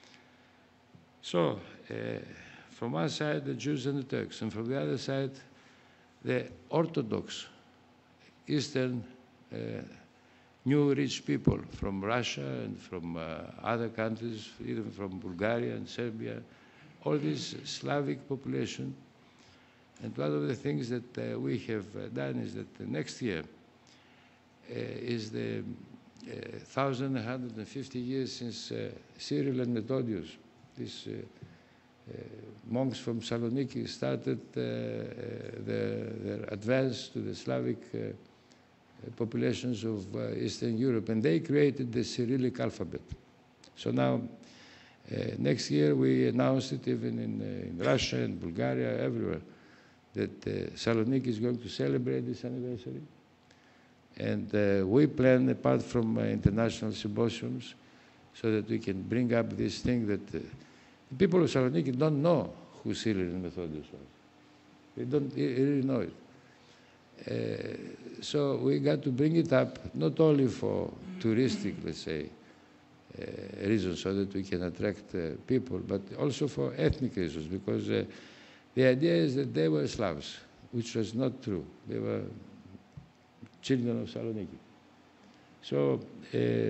So, uh, from one side, the Jews and the Turks, and from the other side, the Orthodox Eastern uh, new rich people from Russia and from uh, other countries, even from Bulgaria and Serbia, all this Slavic population. And one of the things that uh, we have uh, done is that uh, next year uh, is the uh, one thousand one hundred fifty years since uh, Cyril and Methodius, these uh, uh, monks from Saloniki, started uh, uh, their, their advance to the Slavic uh, populations of uh, Eastern Europe, and they created the Cyrillic alphabet. So now, uh, next year we announced it even in, uh, in Russia and Bulgaria, everywhere, that uh, Saloniki is going to celebrate this anniversary. And uh, we plan, apart from uh, international symposiums, so that we can bring up this thing that uh, the people of Saloniki don't know who Cyril and Methodius was. They don't really know it. Uh, so we got to bring it up, not only for touristic, let's say, uh, reasons, so that we can attract uh, people, but also for ethnic reasons, because uh, the idea is that they were Slavs, which was not true. They were children of Saloniki. So uh,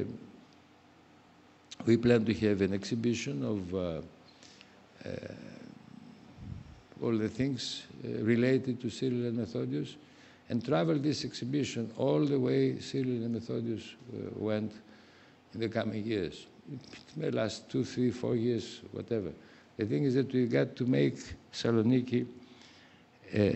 we plan to have an exhibition of uh, uh, all the things uh, related to Cyril and Methodius, and travel this exhibition all the way Cyril and Methodius uh, went in the coming years. It may last two, three, four years, whatever. The thing is that we got to make Saloniki uh,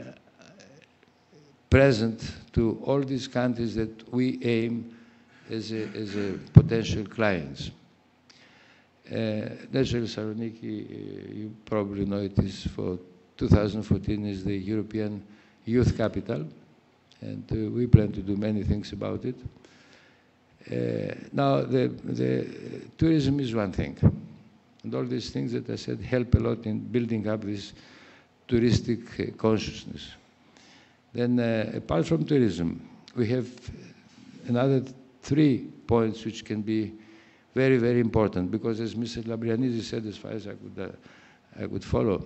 present to all these countries that we aim as a, as a potential clients. Uh, naturally, Saloniki, uh, you probably know it is for two thousand fourteen is the European Youth Capital, and uh, we plan to do many things about it. Uh, now, the, the tourism is one thing. And all these things that I said help a lot in building up this touristic uh, consciousness. Then, uh, apart from tourism, we have another three points which can be very, very important, because as Mister Labrianidis said, as far as I could, uh, I could follow,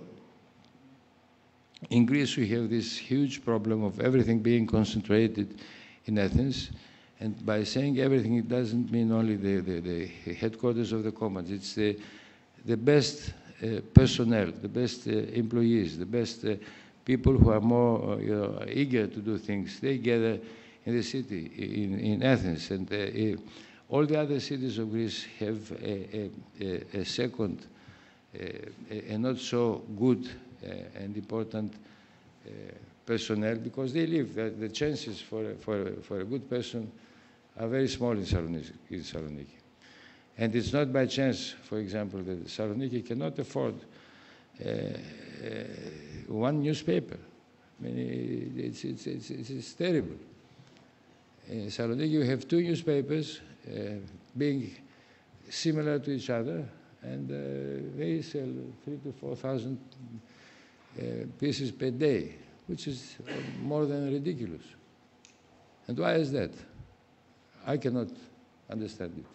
in Greece we have this huge problem of everything being concentrated in Athens. And by saying everything, it doesn't mean only the, the, the headquarters of the companies. It's the the best uh, personnel, the best uh, employees, the best uh, people who are more uh, you know, eager to do things. They gather in the city, in, in Athens, and uh, uh, all the other cities of Greece have a, a, a second, uh, a, a not so good uh, and important uh, personnel, because they live. The, the chances for, for, for a good person are very small in Saloniki. In Saloniki. And it's not by chance, for example, that Saloniki cannot afford uh, uh, one newspaper. I mean, it's, it's, it's, it's, it's terrible. In Saloniki, you have two newspapers uh, being similar to each other, and uh, they sell three to four thousand uh, pieces per day, which is more than ridiculous. And why is that? I cannot understand it.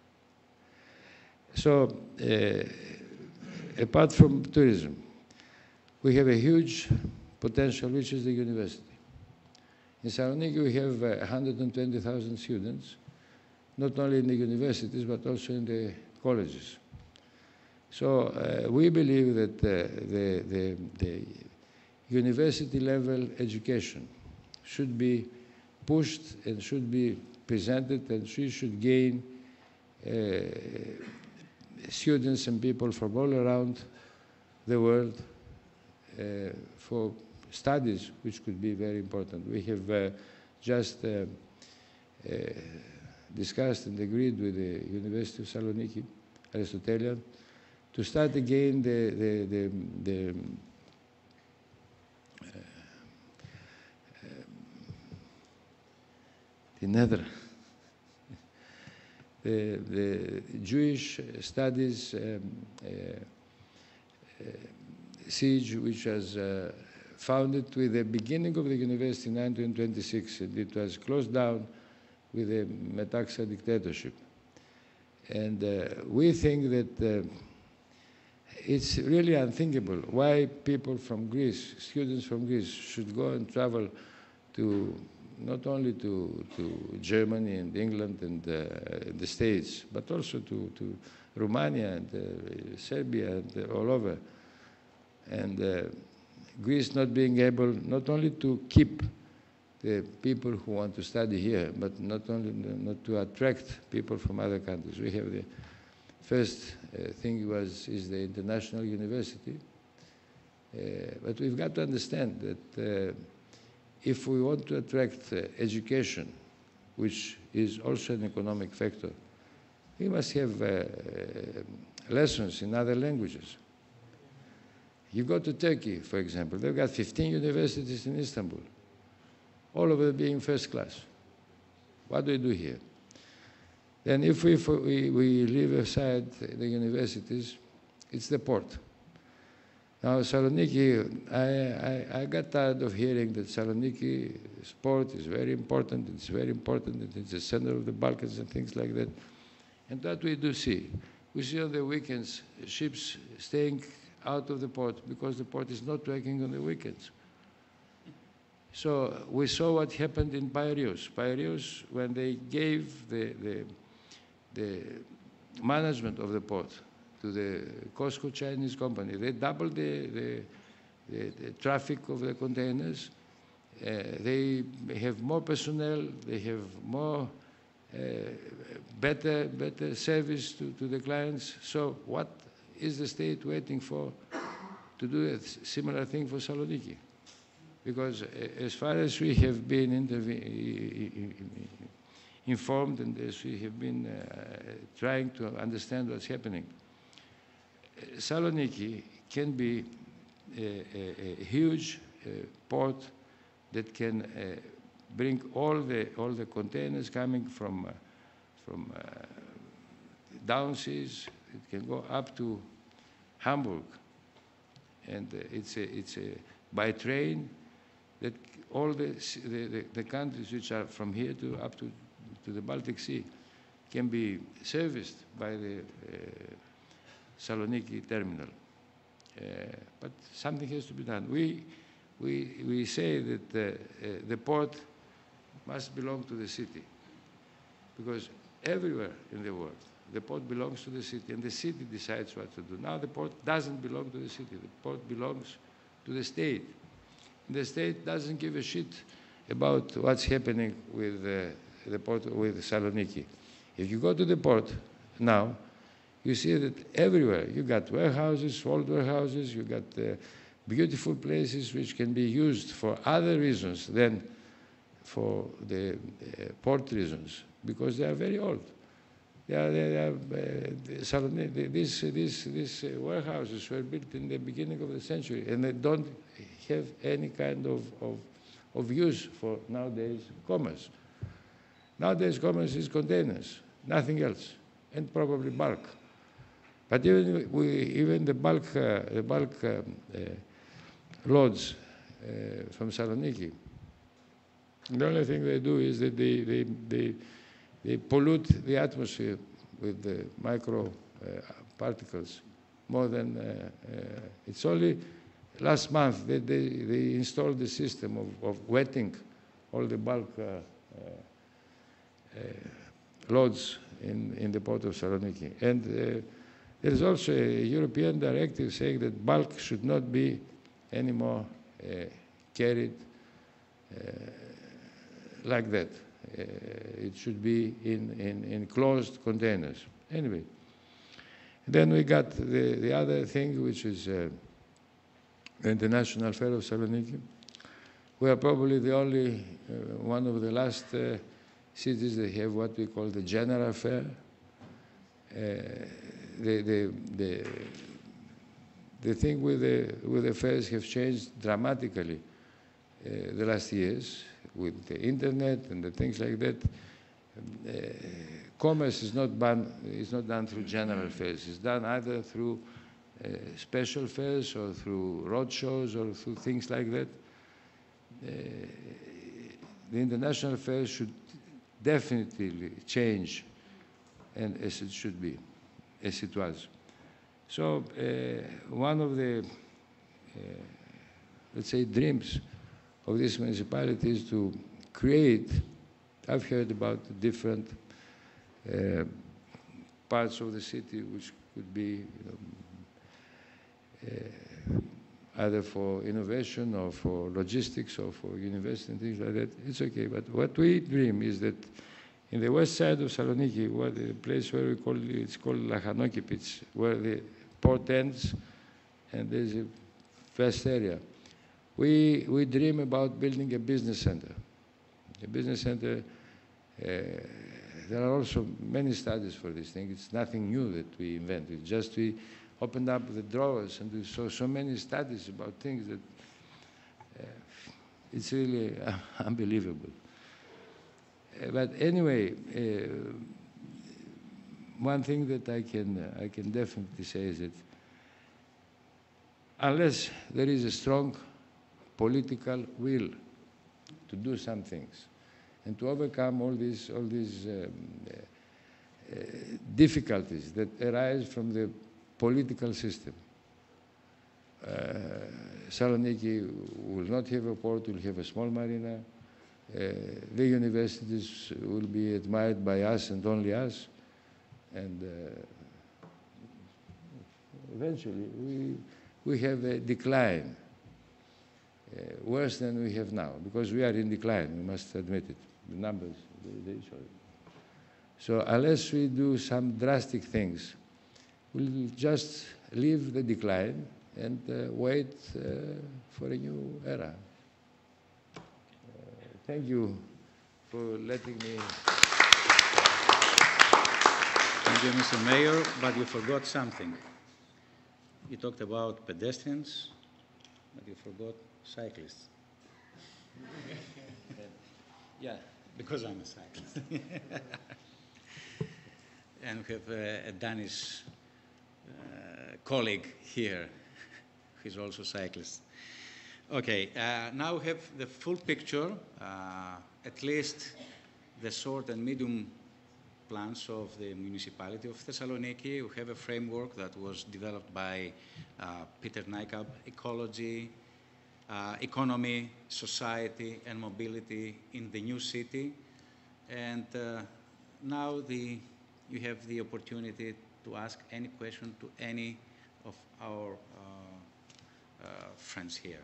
So, uh, apart from tourism, we have a huge potential, which is the university. In Saloniki, we have uh, one hundred twenty thousand students, not only in the universities, but also in the colleges. So, uh, we believe that uh, the, the, the university-level education should be pushed and should be presented, and she should gain uh, students and people from all around the world uh, for studies, which could be very important. We have uh, just uh, uh, discussed and agreed with the University of Saloniki, Aristotelian, to start again the, the, the, the uh, uh, the nether, the, the Jewish studies um, uh, uh, siege, which was uh, founded with the beginning of the university in nineteen twenty-six, and it was closed down with the Metaxa dictatorship. And uh, we think that uh, it's really unthinkable why people from Greece, students from Greece, should go and travel to not only to, to Germany and England and uh, the States, but also to, to Romania and uh, Serbia and uh, all over. And uh, Greece not being able not only to keep the people who want to study here, but not only not to attract people from other countries. We have the first uh, thing was is the international university, uh, but we've got to understand that uh, if we want to attract uh, education, which is also an economic factor, we must have uh, uh, lessons in other languages. You go to Turkey, for example, they've got fifteen universities in Istanbul, all of them being first class. What do we do here? Then if we, we, we leave aside the universities, it's the port. Now, Saloniki, I, I, I got tired of hearing that Saloniki port is very important, it's very important, it's the center of the Balkans and things like that. And that we do see. We see on the weekends ships staying out of the port because the port is not working on the weekends. So we saw what happened in Piraeus. Piraeus, when they gave the, the, the management of the port to the COSCO Chinese company, they doubled the, the, the, the traffic of the containers. Uh, they have more personnel, they have more uh, better, better service to, to the clients. So what is the state waiting for to do a similar thing for Saloniki? Because as far as we have been informed and as we have been uh, trying to understand what's happening, Saloniki can be a, a, a huge uh, port that can uh, bring all the all the containers coming from uh, from uh, downseas. It can go up to Hamburg, and uh, it's a, it's a, by train that all the, the, the, the countries which are from here to up to, to the Baltic Sea can be serviced by the uh, Saloniki terminal. Uh, but something has to be done. We, we, we say that uh, uh, the port must belong to the city, because everywhere in the world, the port belongs to the city, and the city decides what to do. Now the port doesn't belong to the city. The port belongs to the state. The state doesn't give a shit about what's happening with uh, the port, with Saloniki. If you go to the port now, you see that everywhere you got warehouses, old warehouses, you got uh, beautiful places which can be used for other reasons than for the uh, port reasons, because they are very old. They are, they are, uh, Saloniki, these, these, these uh, warehouses were built in the beginning of the century, and they don't have any kind of, of, of use for nowadays commerce. Nowadays commerce is containers, nothing else, and probably bulk. But even, we, even the bulk, uh, the bulk um, uh, loads uh, from Saloniki, the only thing they do is that they, they, they, they pollute the atmosphere with the micro uh, particles more than, uh, uh, it's only last month that they, they installed the system of, of wetting all the bulk uh, uh, uh, loads in, in the port of Saloniki. And uh, there is also a European directive saying that bulk should not be anymore uh, carried uh, like that. Uh, it should be in, in, in closed containers. Anyway, then we got the, the other thing, which is uh, the International Fair of Saloniki. We are probably the only, uh, one of the last uh, cities that have what we call the General Fair. Uh, the, the, the, the thing with the, with the fairs have changed dramatically uh, the last years with the internet and the things like that. Uh, commerce is not, ban is not done through general fairs. It's done either through uh, special fairs or through road shows or through things like that. Uh, the international fair should definitely change, and as it should be, as it was. So uh, one of the, uh, let's say, dreams of this municipality is to create, I've heard about the different uh, parts of the city which could be you know, uh, either for innovation or for logistics or for university and things like that. It's okay, but what we dream is that in the west side of Saloniki, where the place where we call it, it's called Lachanoki Pitch, where the port ends and there's a vast area. We, we dream about building a business center. A business center, uh, there are also many studies for this thing. It's nothing new that we invented. Just we opened up the drawers and we saw so many studies about things that uh, it's really uh, unbelievable. Uh, but anyway, uh, one thing that I can, uh, I can definitely say is that unless there is a strong political will to do some things and to overcome all these, all these um, uh, uh, difficulties that arise from the political system. Uh, Saloniki will not have a port, will have a small marina. Uh, the universities will be admired by us and only us. And uh, eventually we, we have a decline. Uh, worse than we have now, because we are in decline, we must admit it. The numbers, they, they show it. So unless we do some drastic things, we'll just leave the decline and uh, wait uh, for a new era. Uh, thank you for letting me. Thank you, Mister Mayor, but you forgot something. You talked about pedestrians, but you forgot cyclists. Yeah, because I'm a cyclist. And we have uh, a Danish uh, colleague here who's also a cyclist. Okay, uh, now we have the full picture, uh, at least the short and medium plans of the municipality of Thessaloniki. We have a framework that was developed by uh, Peter Nykap, ecology, Uh, economy, society, and mobility in the new city. And uh, now the, you have the opportunity to ask any question to any of our uh, uh, friends here.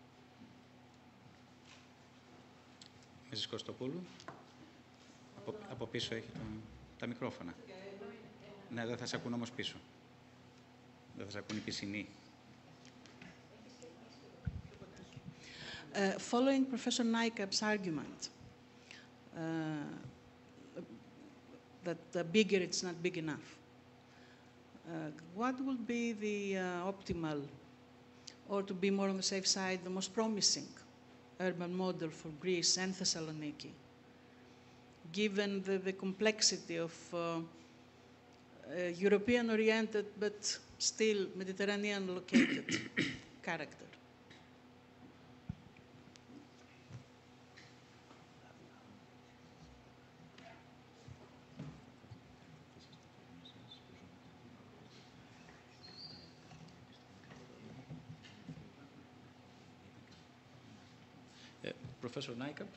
Missus Κωστοπούλου, από, από πίσω έχει το, τα μικρόφωνα. Ναι, δεν θα σε ακούν όμως πίσω. Δεν θα σε ακούν οι πισινοί. Uh, following Professor Nykap's argument uh, that the bigger it's not big enough, uh, what would be the uh, optimal, or to be more on the safe side, the most promising urban model for Greece and Thessaloniki, given the, the complexity of uh, uh, European-oriented but still Mediterranean-located character? Professor Nykap?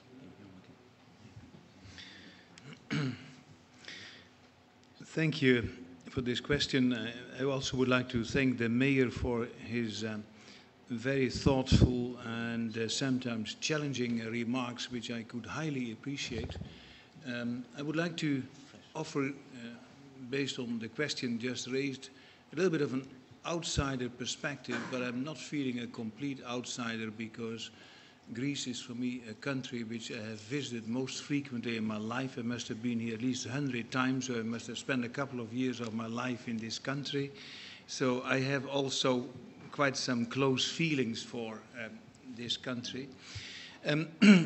Thank you for this question. I also would like to thank the mayor for his um, very thoughtful and uh, sometimes challenging uh, remarks, which I could highly appreciate. Um, I would like to offer, uh, based on the question just raised, a little bit of an outsider perspective, but I'm not feeling a complete outsider because Greece is for me a country which I have visited most frequently in my life. I must have been here at least a hundred times, so I must have spent a couple of years of my life in this country. So I have also quite some close feelings for um, this country. Um,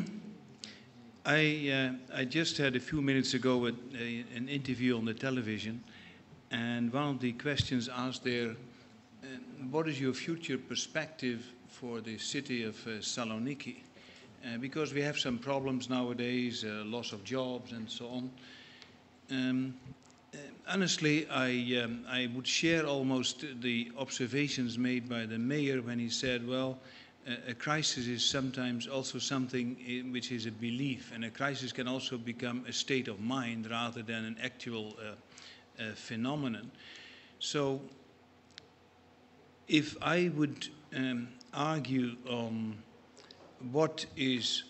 I, uh, I just had a few minutes ago a, a, an interview on the television, and one of the questions asked there, uh, what is your future perspective for the city of uh, Saloniki? Uh, because we have some problems nowadays, uh, loss of jobs and so on. Um, uh, honestly, I, um, I would share almost the observations made by the mayor when he said, well, uh, a crisis is sometimes also something in which is a belief, and a crisis can also become a state of mind rather than an actual uh, uh, phenomenon. So if I would um, argue on what is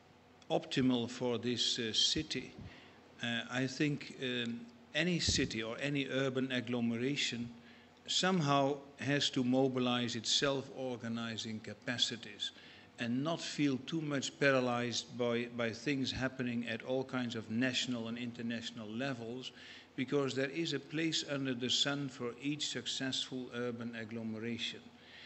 optimal for this uh, city, uh, I think um, any city or any urban agglomeration somehow has to mobilize its self-organizing capacities and not feel too much paralyzed by, by things happening at all kinds of national and international levels, because there is a place under the sun for each successful urban agglomeration.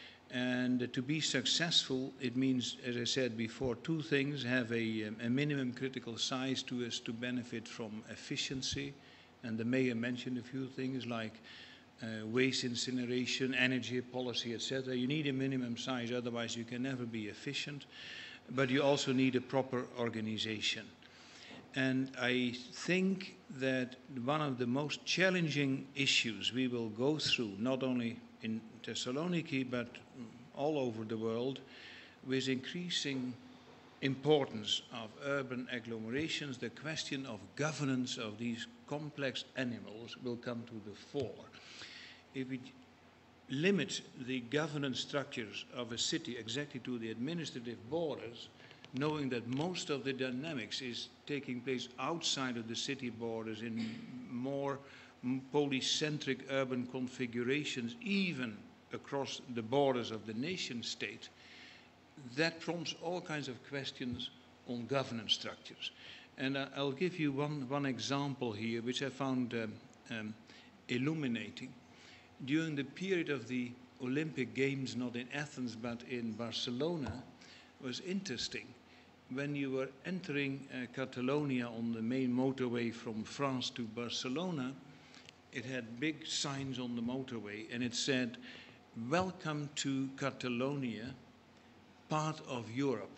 And to be successful, it means, as I said before, two things: have a, a minimum critical size to us to benefit from efficiency. And the mayor mentioned a few things like uh, waste incineration, energy policy, et cetera. You need a minimum size, otherwise you can never be efficient. But you also need a proper organization. And I think that one of the most challenging issues we will go through, not only in Thessaloniki, but all over the world, with increasing importance of urban agglomerations, the question of governance of these complex animals will come to the fore. If we limit the governance structures of a city exactly to the administrative borders, knowing that most of the dynamics is taking place outside of the city borders in more polycentric urban configurations, even across the borders of the nation state, that prompts all kinds of questions on governance structures. And uh, I'll give you one, one example here, which I found um, um, illuminating. During the period of the Olympic Games, not in Athens, but in Barcelona, was interesting. When you were entering uh, Catalonia on the main motorway from France to Barcelona, it had big signs on the motorway, and it said, "Welcome to Catalonia, part of Europe."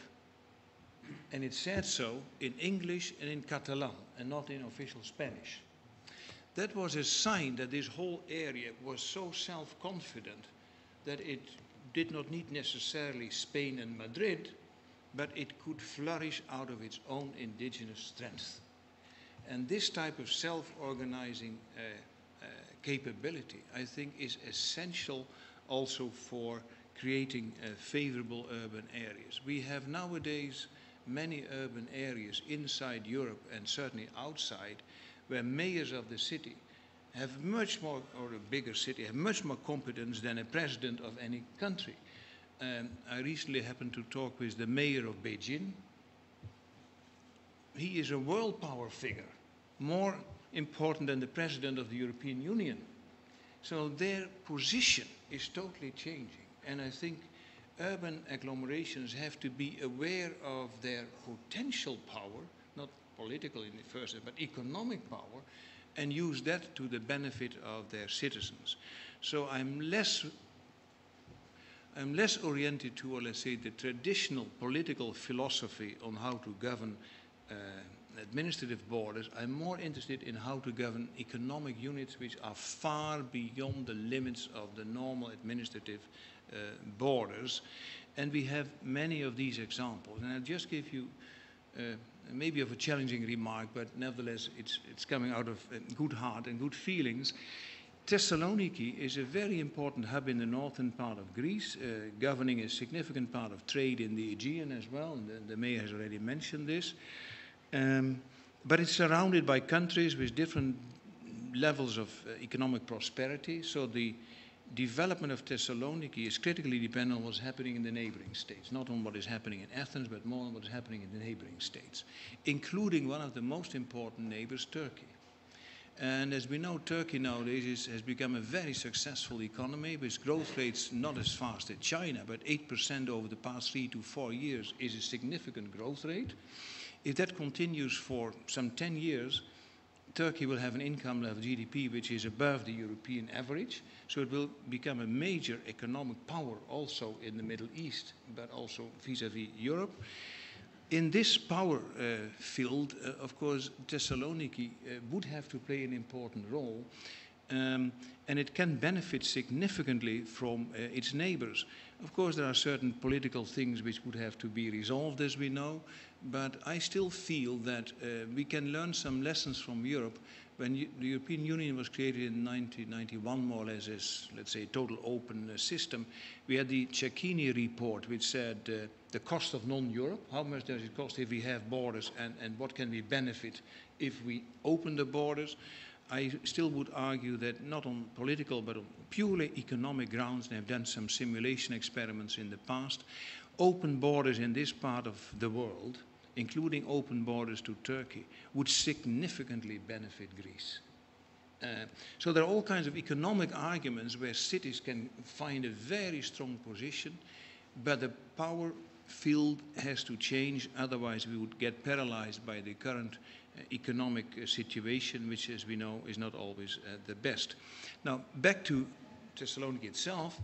And it said so in English and in Catalan, and not in official Spanish. That was a sign that this whole area was so self-confident that it did not need necessarily Spain and Madrid, but it could flourish out of its own indigenous strength. And this type of self-organizing uh, uh, capability, I think, is essential also for creating uh, favorable urban areas. We have nowadays many urban areas inside Europe and certainly outside where mayors of the city have much more, or a bigger city, have much more competence than a president of any country. Um, I recently happened to talk with the mayor of Beijing. He is a world power figure, more important than the president of the European Union. So their position is totally changing. And I think urban agglomerations have to be aware of their potential power, not political in the first, but economic power, and use that to the benefit of their citizens. So I'm less, I'm less oriented to, or let's say, the traditional political philosophy on how to govern uh, administrative borders. I'm more interested in how to govern economic units which are far beyond the limits of the normal administrative uh, borders. And we have many of these examples. And I'll just give you uh, maybe of a challenging remark, but nevertheless it's, it's coming out of uh, good heart and good feelings. Thessaloniki is a very important hub in the northern part of Greece, uh, governing a significant part of trade in the Aegean as well, and the, the mayor has already mentioned this. Um, but it's surrounded by countries with different levels of uh, economic prosperity, so the development of Thessaloniki is critically dependent on what's happening in the neighboring states, not on what is happening in Athens, but more on what is happening in the neighboring states, including one of the most important neighbors, Turkey. And as we know, Turkey nowadays is, has become a very successful economy with growth rates not as fast as China, but eight percent over the past three to four years is a significant growth rate. If that continues for some ten years, Turkey will have an income level G D P which is above the European average, so it will become a major economic power also in the Middle East, but also vis-à-vis Europe. In this power uh, field, uh, of course, Thessaloniki uh, would have to play an important role, um, and it can benefit significantly from uh, its neighbors. Of course, there are certain political things which would have to be resolved, as we know, but I still feel that uh, we can learn some lessons from Europe. When you, the European Union was created in nineteen ninety-one, more or less, as, let's say, a total open uh, system, we had the Cecchini report, which said uh, the cost of non-Europe, how much does it cost if we have borders, and, and what can we benefit if we open the borders? I still would argue that not on political, but on purely economic grounds, they have done some simulation experiments in the past. Open borders in this part of the world, including open borders to Turkey, would significantly benefit Greece. Uh, so there are all kinds of economic arguments where cities can find a very strong position, but the power field has to change, otherwise we would get paralyzed by the current uh, economic uh, situation, which, as we know, is not always uh, the best. Now, back to Thessaloniki itself.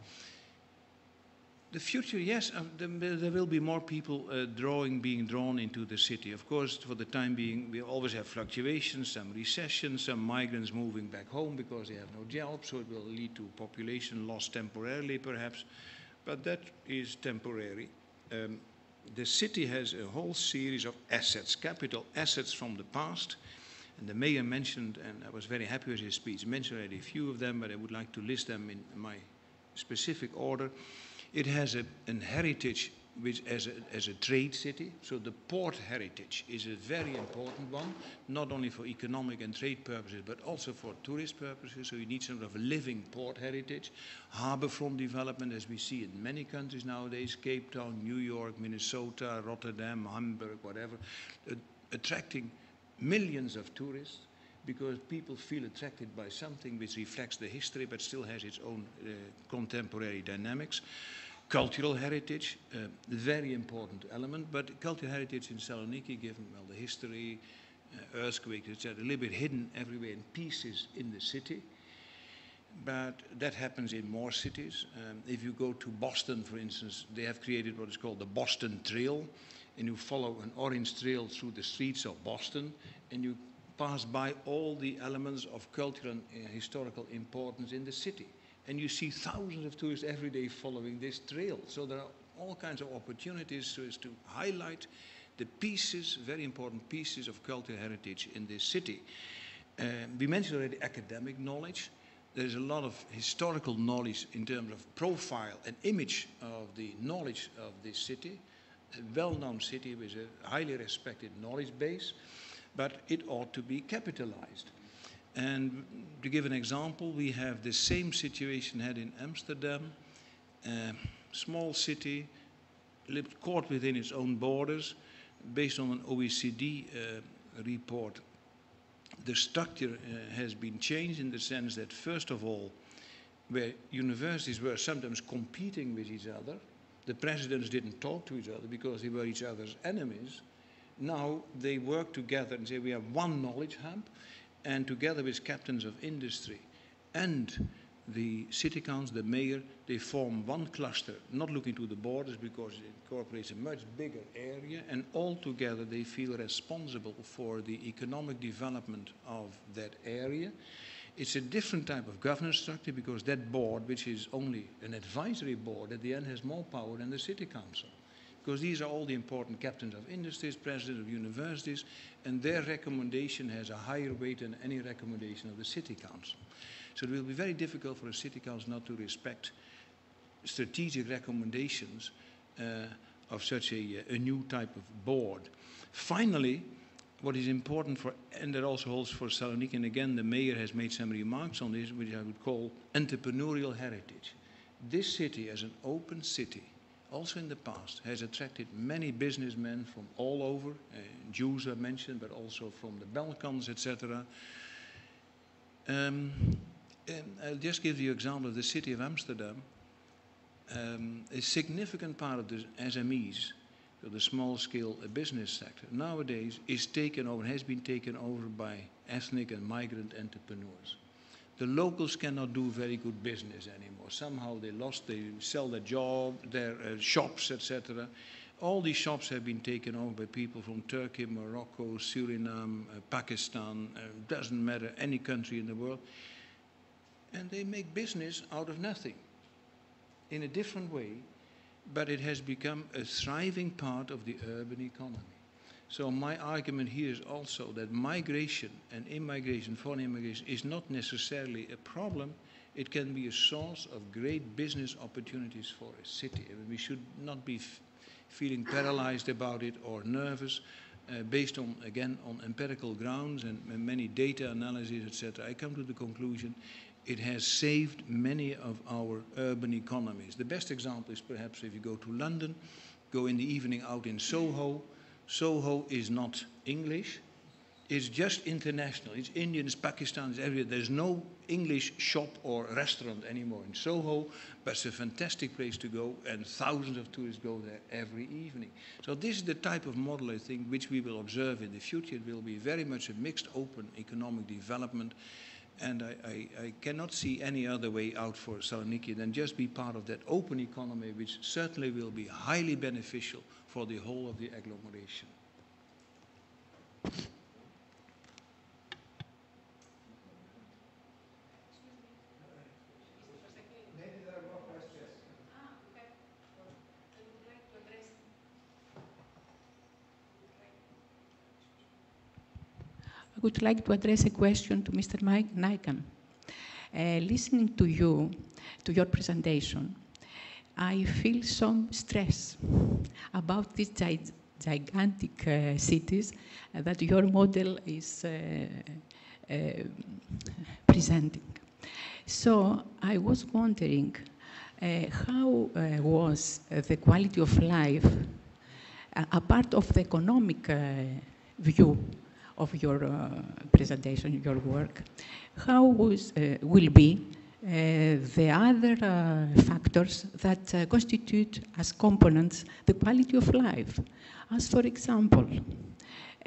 The future, yes, uh, there, there will be more people uh, drawing, being drawn into the city. Of course, for the time being, we always have fluctuations, some recessions, some migrants moving back home because they have no job, so it will lead to population loss temporarily, perhaps, but that is temporary. Um, the city has a whole series of assets, capital assets from the past, and the mayor mentioned, and I was very happy with his speech, mentioned already a few of them, but I would like to list them in my specific order. It has a, an heritage which, as, a, as a trade city, so the port heritage is a very important one, not only for economic and trade purposes, but also for tourist purposes, so you need some sort of a living port heritage. Harbourfront development, as we see in many countries nowadays, Cape Town, New York, Minnesota, Rotterdam, Hamburg, whatever, uh, attracting millions of tourists, because people feel attracted by something which reflects the history but still has its own uh, contemporary dynamics. Cultural heritage, a uh, very important element, but cultural heritage in Thessaloniki, given well the history, uh, earthquakes, et cetera, a little bit hidden everywhere in pieces in the city. But that happens in more cities. Um, if you go to Boston, for instance, they have created what is called the Boston Trail, and you follow an orange trail through the streets of Boston, and you pass by all the elements of cultural and uh, historical importance in the city. And you see thousands of tourists every day following this trail. So there are all kinds of opportunities so as to highlight the pieces, very important pieces of cultural heritage in this city. Uh, we mentioned already academic knowledge. There is a lot of historical knowledge in terms of profile and image of the knowledge of this city. A well-known city with a highly respected knowledge base, but it ought to be capitalized. And to give an example, we have the same situation had in Amsterdam, a small city, lived caught within its own borders, based on an O E C D uh, report. The structure uh, has been changed in the sense that, first of all, where universities were sometimes competing with each other, the presidents didn't talk to each other because they were each other's enemies. Now they work together and say we have one knowledge hub, and together with captains of industry and the city council, the mayor, they form one cluster, not looking to the borders because it incorporates a much bigger area, and all together they feel responsible for the economic development of that area. It's a different type of governance structure because that board, which is only an advisory board, at the end has more power than the city council. Because these are all the important captains of industries, presidents of universities, and their recommendation has a higher weight than any recommendation of the city council. So it will be very difficult for a city council not to respect strategic recommendations uh, of such a, a new type of board. Finally, what is important for, and that also holds for Saloniki, and again the mayor has made some remarks on this, which I would call entrepreneurial heritage. This city, as an open city, also in the past, has attracted many businessmen from all over, uh, Jews I mentioned, but also from the Balkans, et cetera. Um, and I'll just give you an example of the city of Amsterdam. Um, a significant part of the S M Es, so the small-scale business sector, nowadays is taken over, has been taken over by ethnic and migrant entrepreneurs. The locals cannot do very good business anymore. Somehow they lost, they sell their job, their uh, shops, et cetera. All these shops have been taken over by people from Turkey, Morocco, Suriname, uh, Pakistan, uh, doesn't matter, any country in the world. And they make business out of nothing in a different way, but it has become a thriving part of the urban economy. So my argument here is also that migration and immigration, foreign immigration, is not necessarily a problem. It can be a source of great business opportunities for a city. I mean, we should not be f feeling paralyzed about it or nervous, uh, based on, again, on empirical grounds and, and many data analyses, et cetera. I come to the conclusion it has saved many of our urban economies. The best example is perhaps if you go to London, go in the evening out in Soho. Soho is not English, it's just international. It's Indians, Pakistanis, everywhere. There's no English shop or restaurant anymore in Soho, but it's a fantastic place to go, and thousands of tourists go there every evening. So this is the type of model, I think, which we will observe in the future. It will be very much a mixed, open economic development, and I, I, I cannot see any other way out for Saloniki than just be part of that open economy, which certainly will be highly beneficial for the whole of the agglomeration. I would like to address a question to Mister Nijkamp. Uh, listening to you, to your presentation, I feel some stress about these gi gigantic uh, cities uh, that your model is uh, uh, presenting. So I was wondering uh, how uh, was uh, the quality of life, uh, apart of the economic uh, view of your uh, presentation, your work, how was, uh, will be uh, the other uh, factors that uh, constitute as components the quality of life, as for example, uh,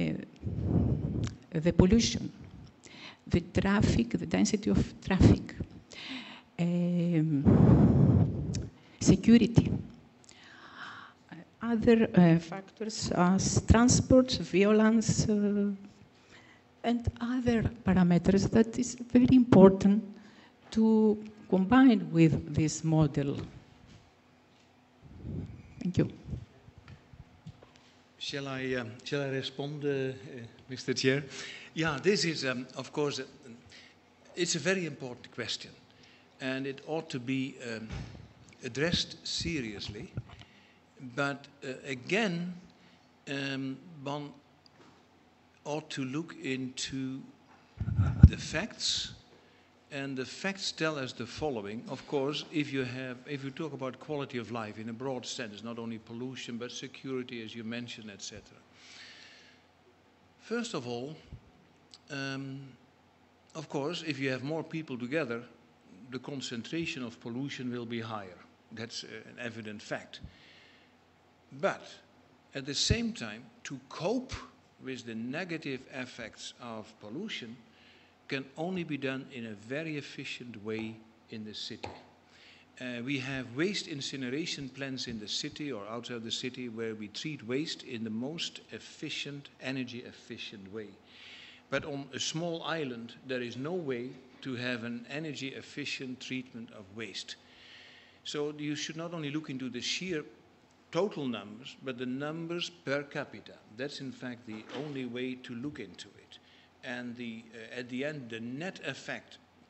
the pollution, the traffic, the density of traffic, um, security, other uh, factors as transport, violence, uh, and other parameters that is very important to combine with this model. Thank you. Shall I, um, shall I respond, uh, uh, Mister Chair? Yeah, this is, um, of course, uh, it's a very important question, and it ought to be um, addressed seriously. But uh, again, um, one ought to look into the facts, and the facts tell us the following. Of course, if you have, if you talk about quality of life in a broad sense, not only pollution, but security, as you mentioned, et cetera. First of all, um, of course, if you have more people together, the concentration of pollution will be higher. That's uh, an evident fact. But at the same time, to cope with the negative effects of pollution can only be done in a very efficient way in the city. Uh, we have waste incineration plants in the city or outside the city where we treat waste in the most efficient, energy efficient way. But on a small island, there is no way to have an energy efficient treatment of waste. So you should not only look into the sheer total numbers, but the numbers per capita. That's in fact the only way to look into it. And the, uh, at the end, the net effect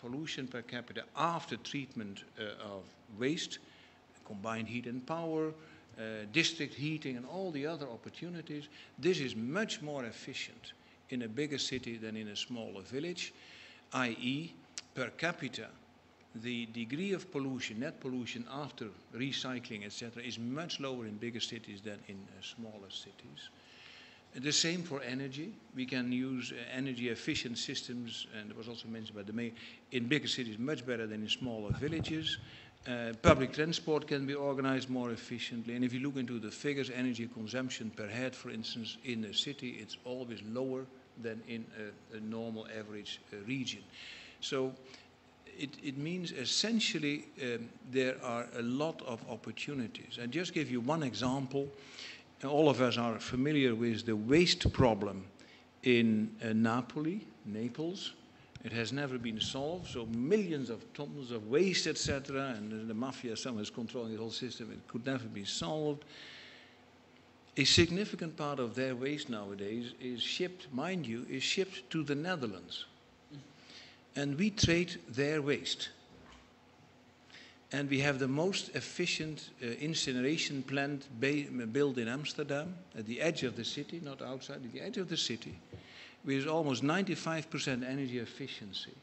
pollution per capita after treatment uh, of waste, combined heat and power, uh, district heating and all the other opportunities, this is much more efficient in a bigger city than in a smaller village, that is per capita the degree of pollution, net pollution after recycling, et cetera, is much lower in bigger cities than in uh, smaller cities. The same for energy. We can use uh, energy efficient systems, and it was also mentioned by the mayor, in bigger cities much better than in smaller villages. Uh, public transport can be organized more efficiently, and if you look into the figures, energy consumption per head, for instance, in a city, it's always lower than in a, a normal average uh, region. So it, it means essentially um, there are a lot of opportunities. I just give you one example. All of us are familiar with the waste problem in uh, Napoli, Naples. It has never been solved, so millions of tons of waste, et cetera, and the, the mafia somehow is controlling the whole system. It could never be solved. A significant part of their waste nowadays is shipped, mind you, is shipped to the Netherlands. And we trade their waste. And we have the most efficient uh, incineration plant built in Amsterdam, at the edge of the city, not outside, at the edge of the city, with almost ninety-five percent energy efficiency.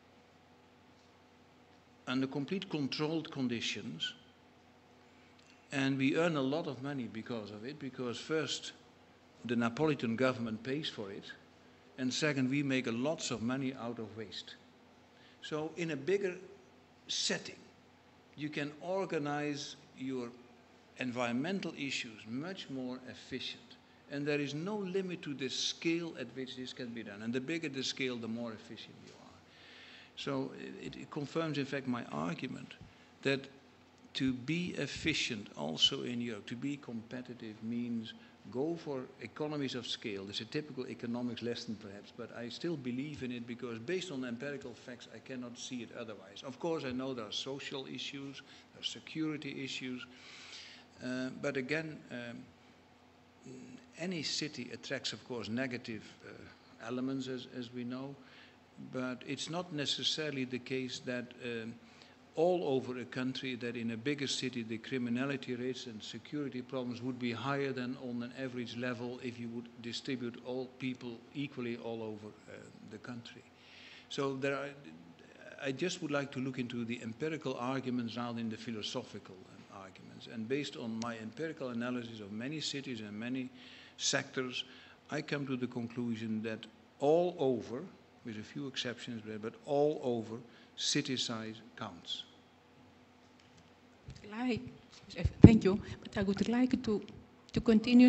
Under complete controlled conditions. And we earn a lot of money because of it, because first, the Napolitan government pays for it, and second, we make lots of money out of waste. So in a bigger setting, you can organize your environmental issues much more efficient. And there is no limit to the scale at which this can be done. And the bigger the scale, the more efficient you are. So it, it confirms, in fact, my argument that to be efficient also in Europe, to be competitive means go for economies of scale. It's a typical economics lesson perhaps, but I still believe in it because based on empirical facts, I cannot see it otherwise. Of course, I know there are social issues, there are security issues, uh, but again, um, any city attracts, of course, negative uh, elements, as, as we know, but it's not necessarily the case that um, all over a country that in a bigger city the criminality rates and security problems would be higher than on an average level if you would distribute all people equally all over uh, the country. So there are, I just would like to look into the empirical arguments rather than the philosophical um, arguments. And based on my empirical analysis of many cities and many sectors, I come to the conclusion that all over, with a few exceptions, but all over, city size counts. Like, thank you, but I would like to, to continue.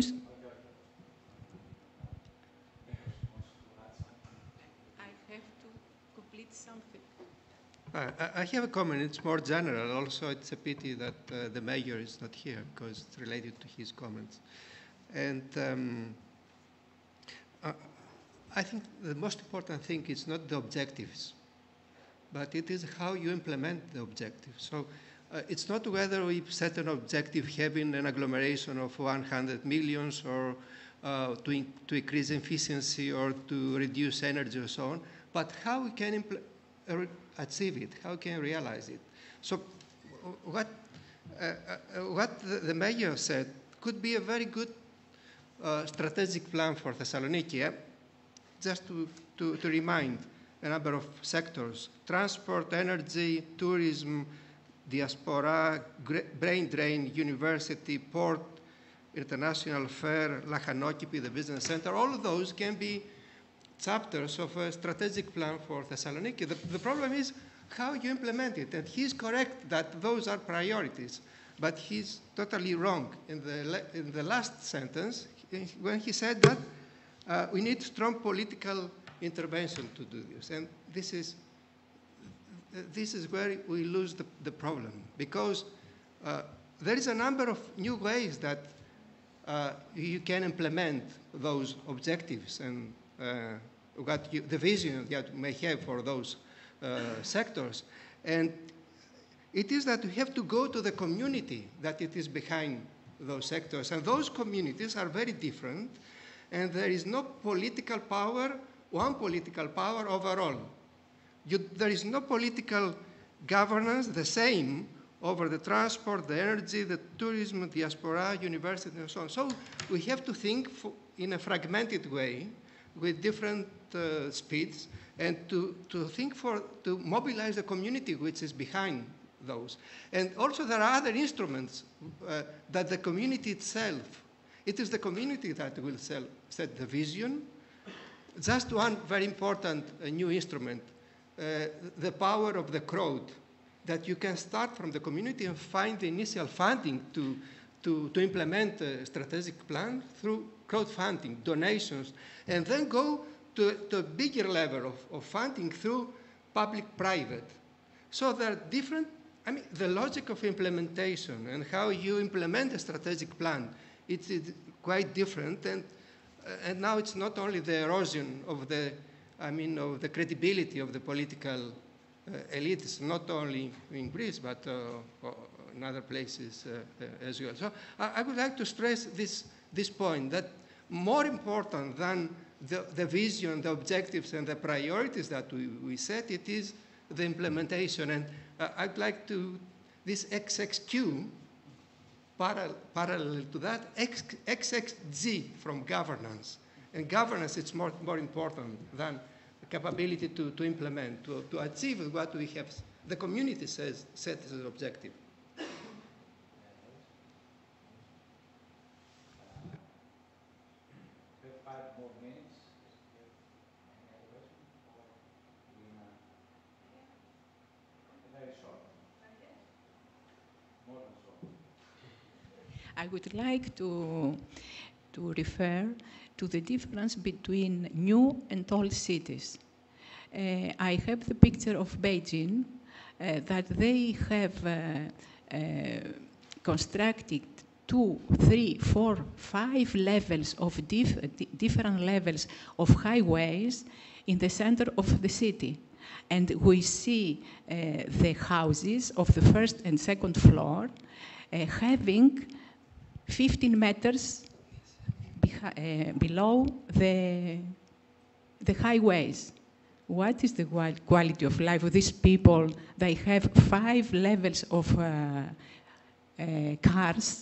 I have to complete something. Uh, I have a comment. It's more general. Also, it's a pity that uh, the mayor is not here because it's related to his comments. And um, uh, I think the most important thing is not the objectives, but it is how you implement the objective. So uh, it's not whether we set an objective having an agglomeration of one hundred millions or uh, to, in to increase efficiency or to reduce energy or so on, but how we can uh, achieve it, how we can realize it. So what, uh, uh, what the, the mayor said could be a very good uh, strategic plan for Thessaloniki. Just to, to, to remind a number of sectors: transport, energy, tourism, diaspora, brain drain, university, port, international fair, Lachanokipi, the business center. All of those can be chapters of a strategic plan for Thessaloniki. The, the problem is how you implement it. And he's correct that those are priorities, but he's totally wrong in the, in the last sentence when he said that Uh, we need strong political intervention to do this. And this is, this is where we lose the, the problem, because uh, there is a number of new ways that uh, you can implement those objectives and uh, what you, the vision that you may have for those uh, sectors. And it is that we have to go to the community that it is behind those sectors. And those communities are very different. And there is no political power, one political power overall. You, there is no political governance the same over the transport, the energy, the tourism, diaspora, university, and so on. So we have to think for, in a fragmented way with different uh, speeds, and to, to think for, to mobilize the community which is behind those. And also there are other instruments uh, that the community itself, it is the community that will sell, set the vision. Just one very important uh, new instrument, uh, the power of the crowd, that you can start from the community and find the initial funding to, to, to implement a strategic plan through crowdfunding, donations, and then go to, to a bigger level of, of funding through public-private. So there are different, I mean, the logic of implementation and how you implement a strategic plan, it's, it's quite different, and, uh, and now it's not only the erosion of the, I mean, of the credibility of the political uh, elites, not only in Greece, but uh, in other places uh, uh, as well. So I, I would like to stress this, this point, that more important than the, the vision, the objectives, and the priorities that we, we set, it is the implementation. And uh, I'd like to, this X X Q, parallel, parallel to that, X X G from governance. And governance is more, more important than the capability to, to implement, to, to achieve what we have, the community says, set as an objective. I would like to, to refer to the difference between new and old cities. Uh, I have the picture of Beijing, uh, that they have uh, uh, constructed two, three, four, five levels of dif different levels of highways in the center of the city. And we see uh, the houses of the first and second floor uh, having fifteen meters uh, below the, the highways. What is the quality of life of these people? They have five levels of uh, uh, cars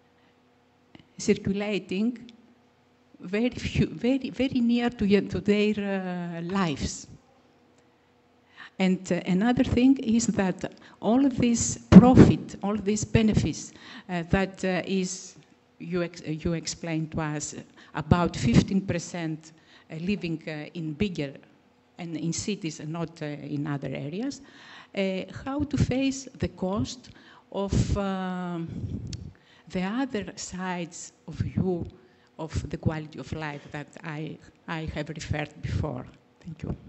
circulating very, few, very, very near to, to their uh, lives. And uh, another thing is that all this profit, all these benefits uh, that uh, is, you, ex you explained to us, about fifteen percent uh, living uh, in bigger and in cities and not uh, in other areas, uh, how to face the cost of uh, the other sides of view of the quality of life that I, I have referred before. Thank you.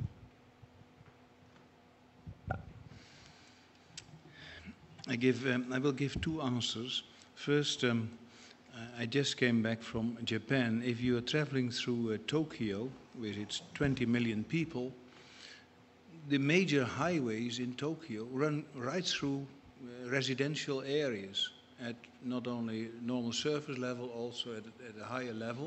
I, give, um, I will give two answers. First, um, I just came back from Japan. If you are traveling through uh, Tokyo, with its twenty million people, the major highways in Tokyo run right through uh, residential areas at not only normal surface level, also at, at a higher level.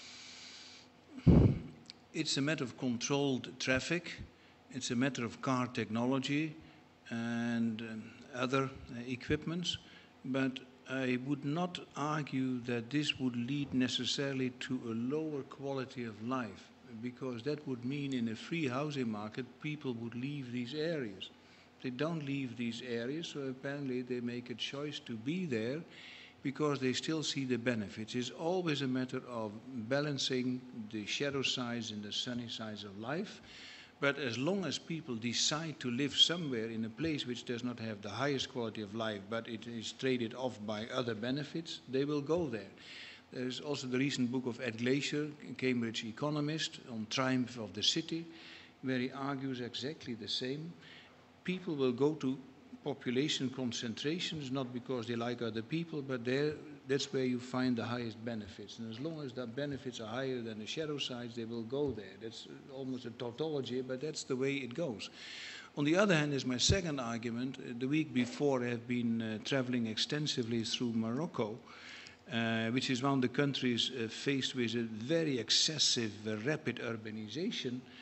It's a matter of controlled traffic. It's a matter of car technology and um, other uh, equipments, but I would not argue that this would lead necessarily to a lower quality of life, because that would mean in a free housing market people would leave these areas. They don't leave these areas, so apparently they make a choice to be there because they still see the benefits. It's always a matter of balancing the shadow sides and the sunny sides of life. But as long as people decide to live somewhere in a place which does not have the highest quality of life, but it is traded off by other benefits, they will go there. There's also the recent book of Ed Glacier, a Cambridge economist, on Triumph of the City, where he argues exactly the same. People will go to population concentrations, not because they like other people, but there, that's where you find the highest benefits. And as long as the benefits are higher than the shadow sides, they will go there. That's almost a tautology, but that's the way it goes. On the other hand, is my second argument. The week before, I have been uh, traveling extensively through Morocco, uh, which is one of the countries uh, faced with a very excessive, uh, rapid urbanization.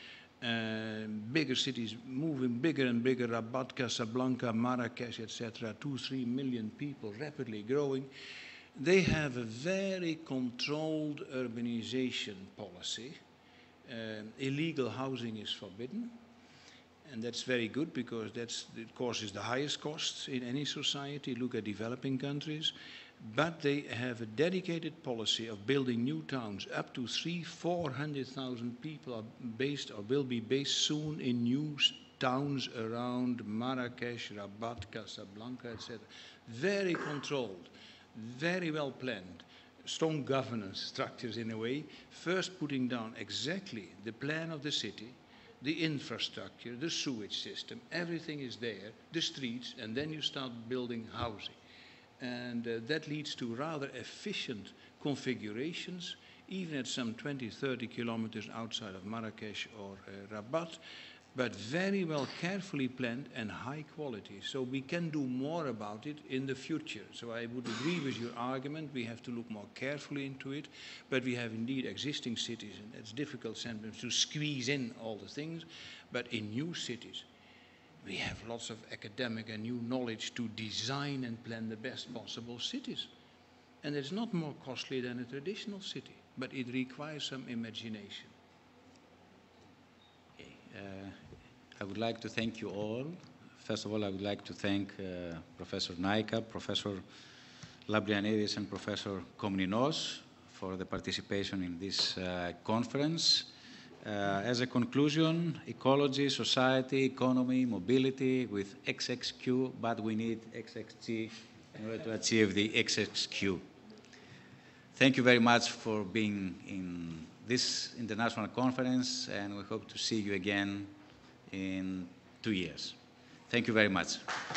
Uh, bigger cities moving bigger and bigger, Rabat, Casablanca, Marrakesh, et cetera, two, three million people rapidly growing. They have a very controlled urbanization policy. Uh, illegal housing is forbidden. And that's very good because that's, it causes the highest costs in any society. Look at developing countries. But they have a dedicated policy of building new towns. Up to three, four hundred thousand people are based or will be based soon in new towns around Marrakesh, Rabat, Casablanca, et cetera. Very controlled, very well planned, strong governance structures in a way. First putting down exactly the plan of the city, the infrastructure, the sewage system, everything is there, the streets, and then you start building housing. And uh, that leads to rather efficient configurations, even at some twenty, thirty kilometers outside of Marrakesh or uh, Rabat, but very well carefully planned and high quality. So we can do more about it in the future. So I would agree with your argument. We have to look more carefully into it, but we have indeed existing cities, and it's difficult sometimes to squeeze in all the things, but in new cities, we have lots of academic and new knowledge to design and plan the best possible cities. And it's not more costly than a traditional city, but it requires some imagination. Okay. Uh, I would like to thank you all. First of all, I would like to thank uh, Professor Naikap, Professor Labrianidis, and Professor Komninos for the participation in this uh, conference. Uh, as a conclusion, ecology, society, economy, mobility with X X Q, but we need X X G in order to achieve the X X Q. Thank you very much for being in this international conference, and we hope to see you again in two years. Thank you very much.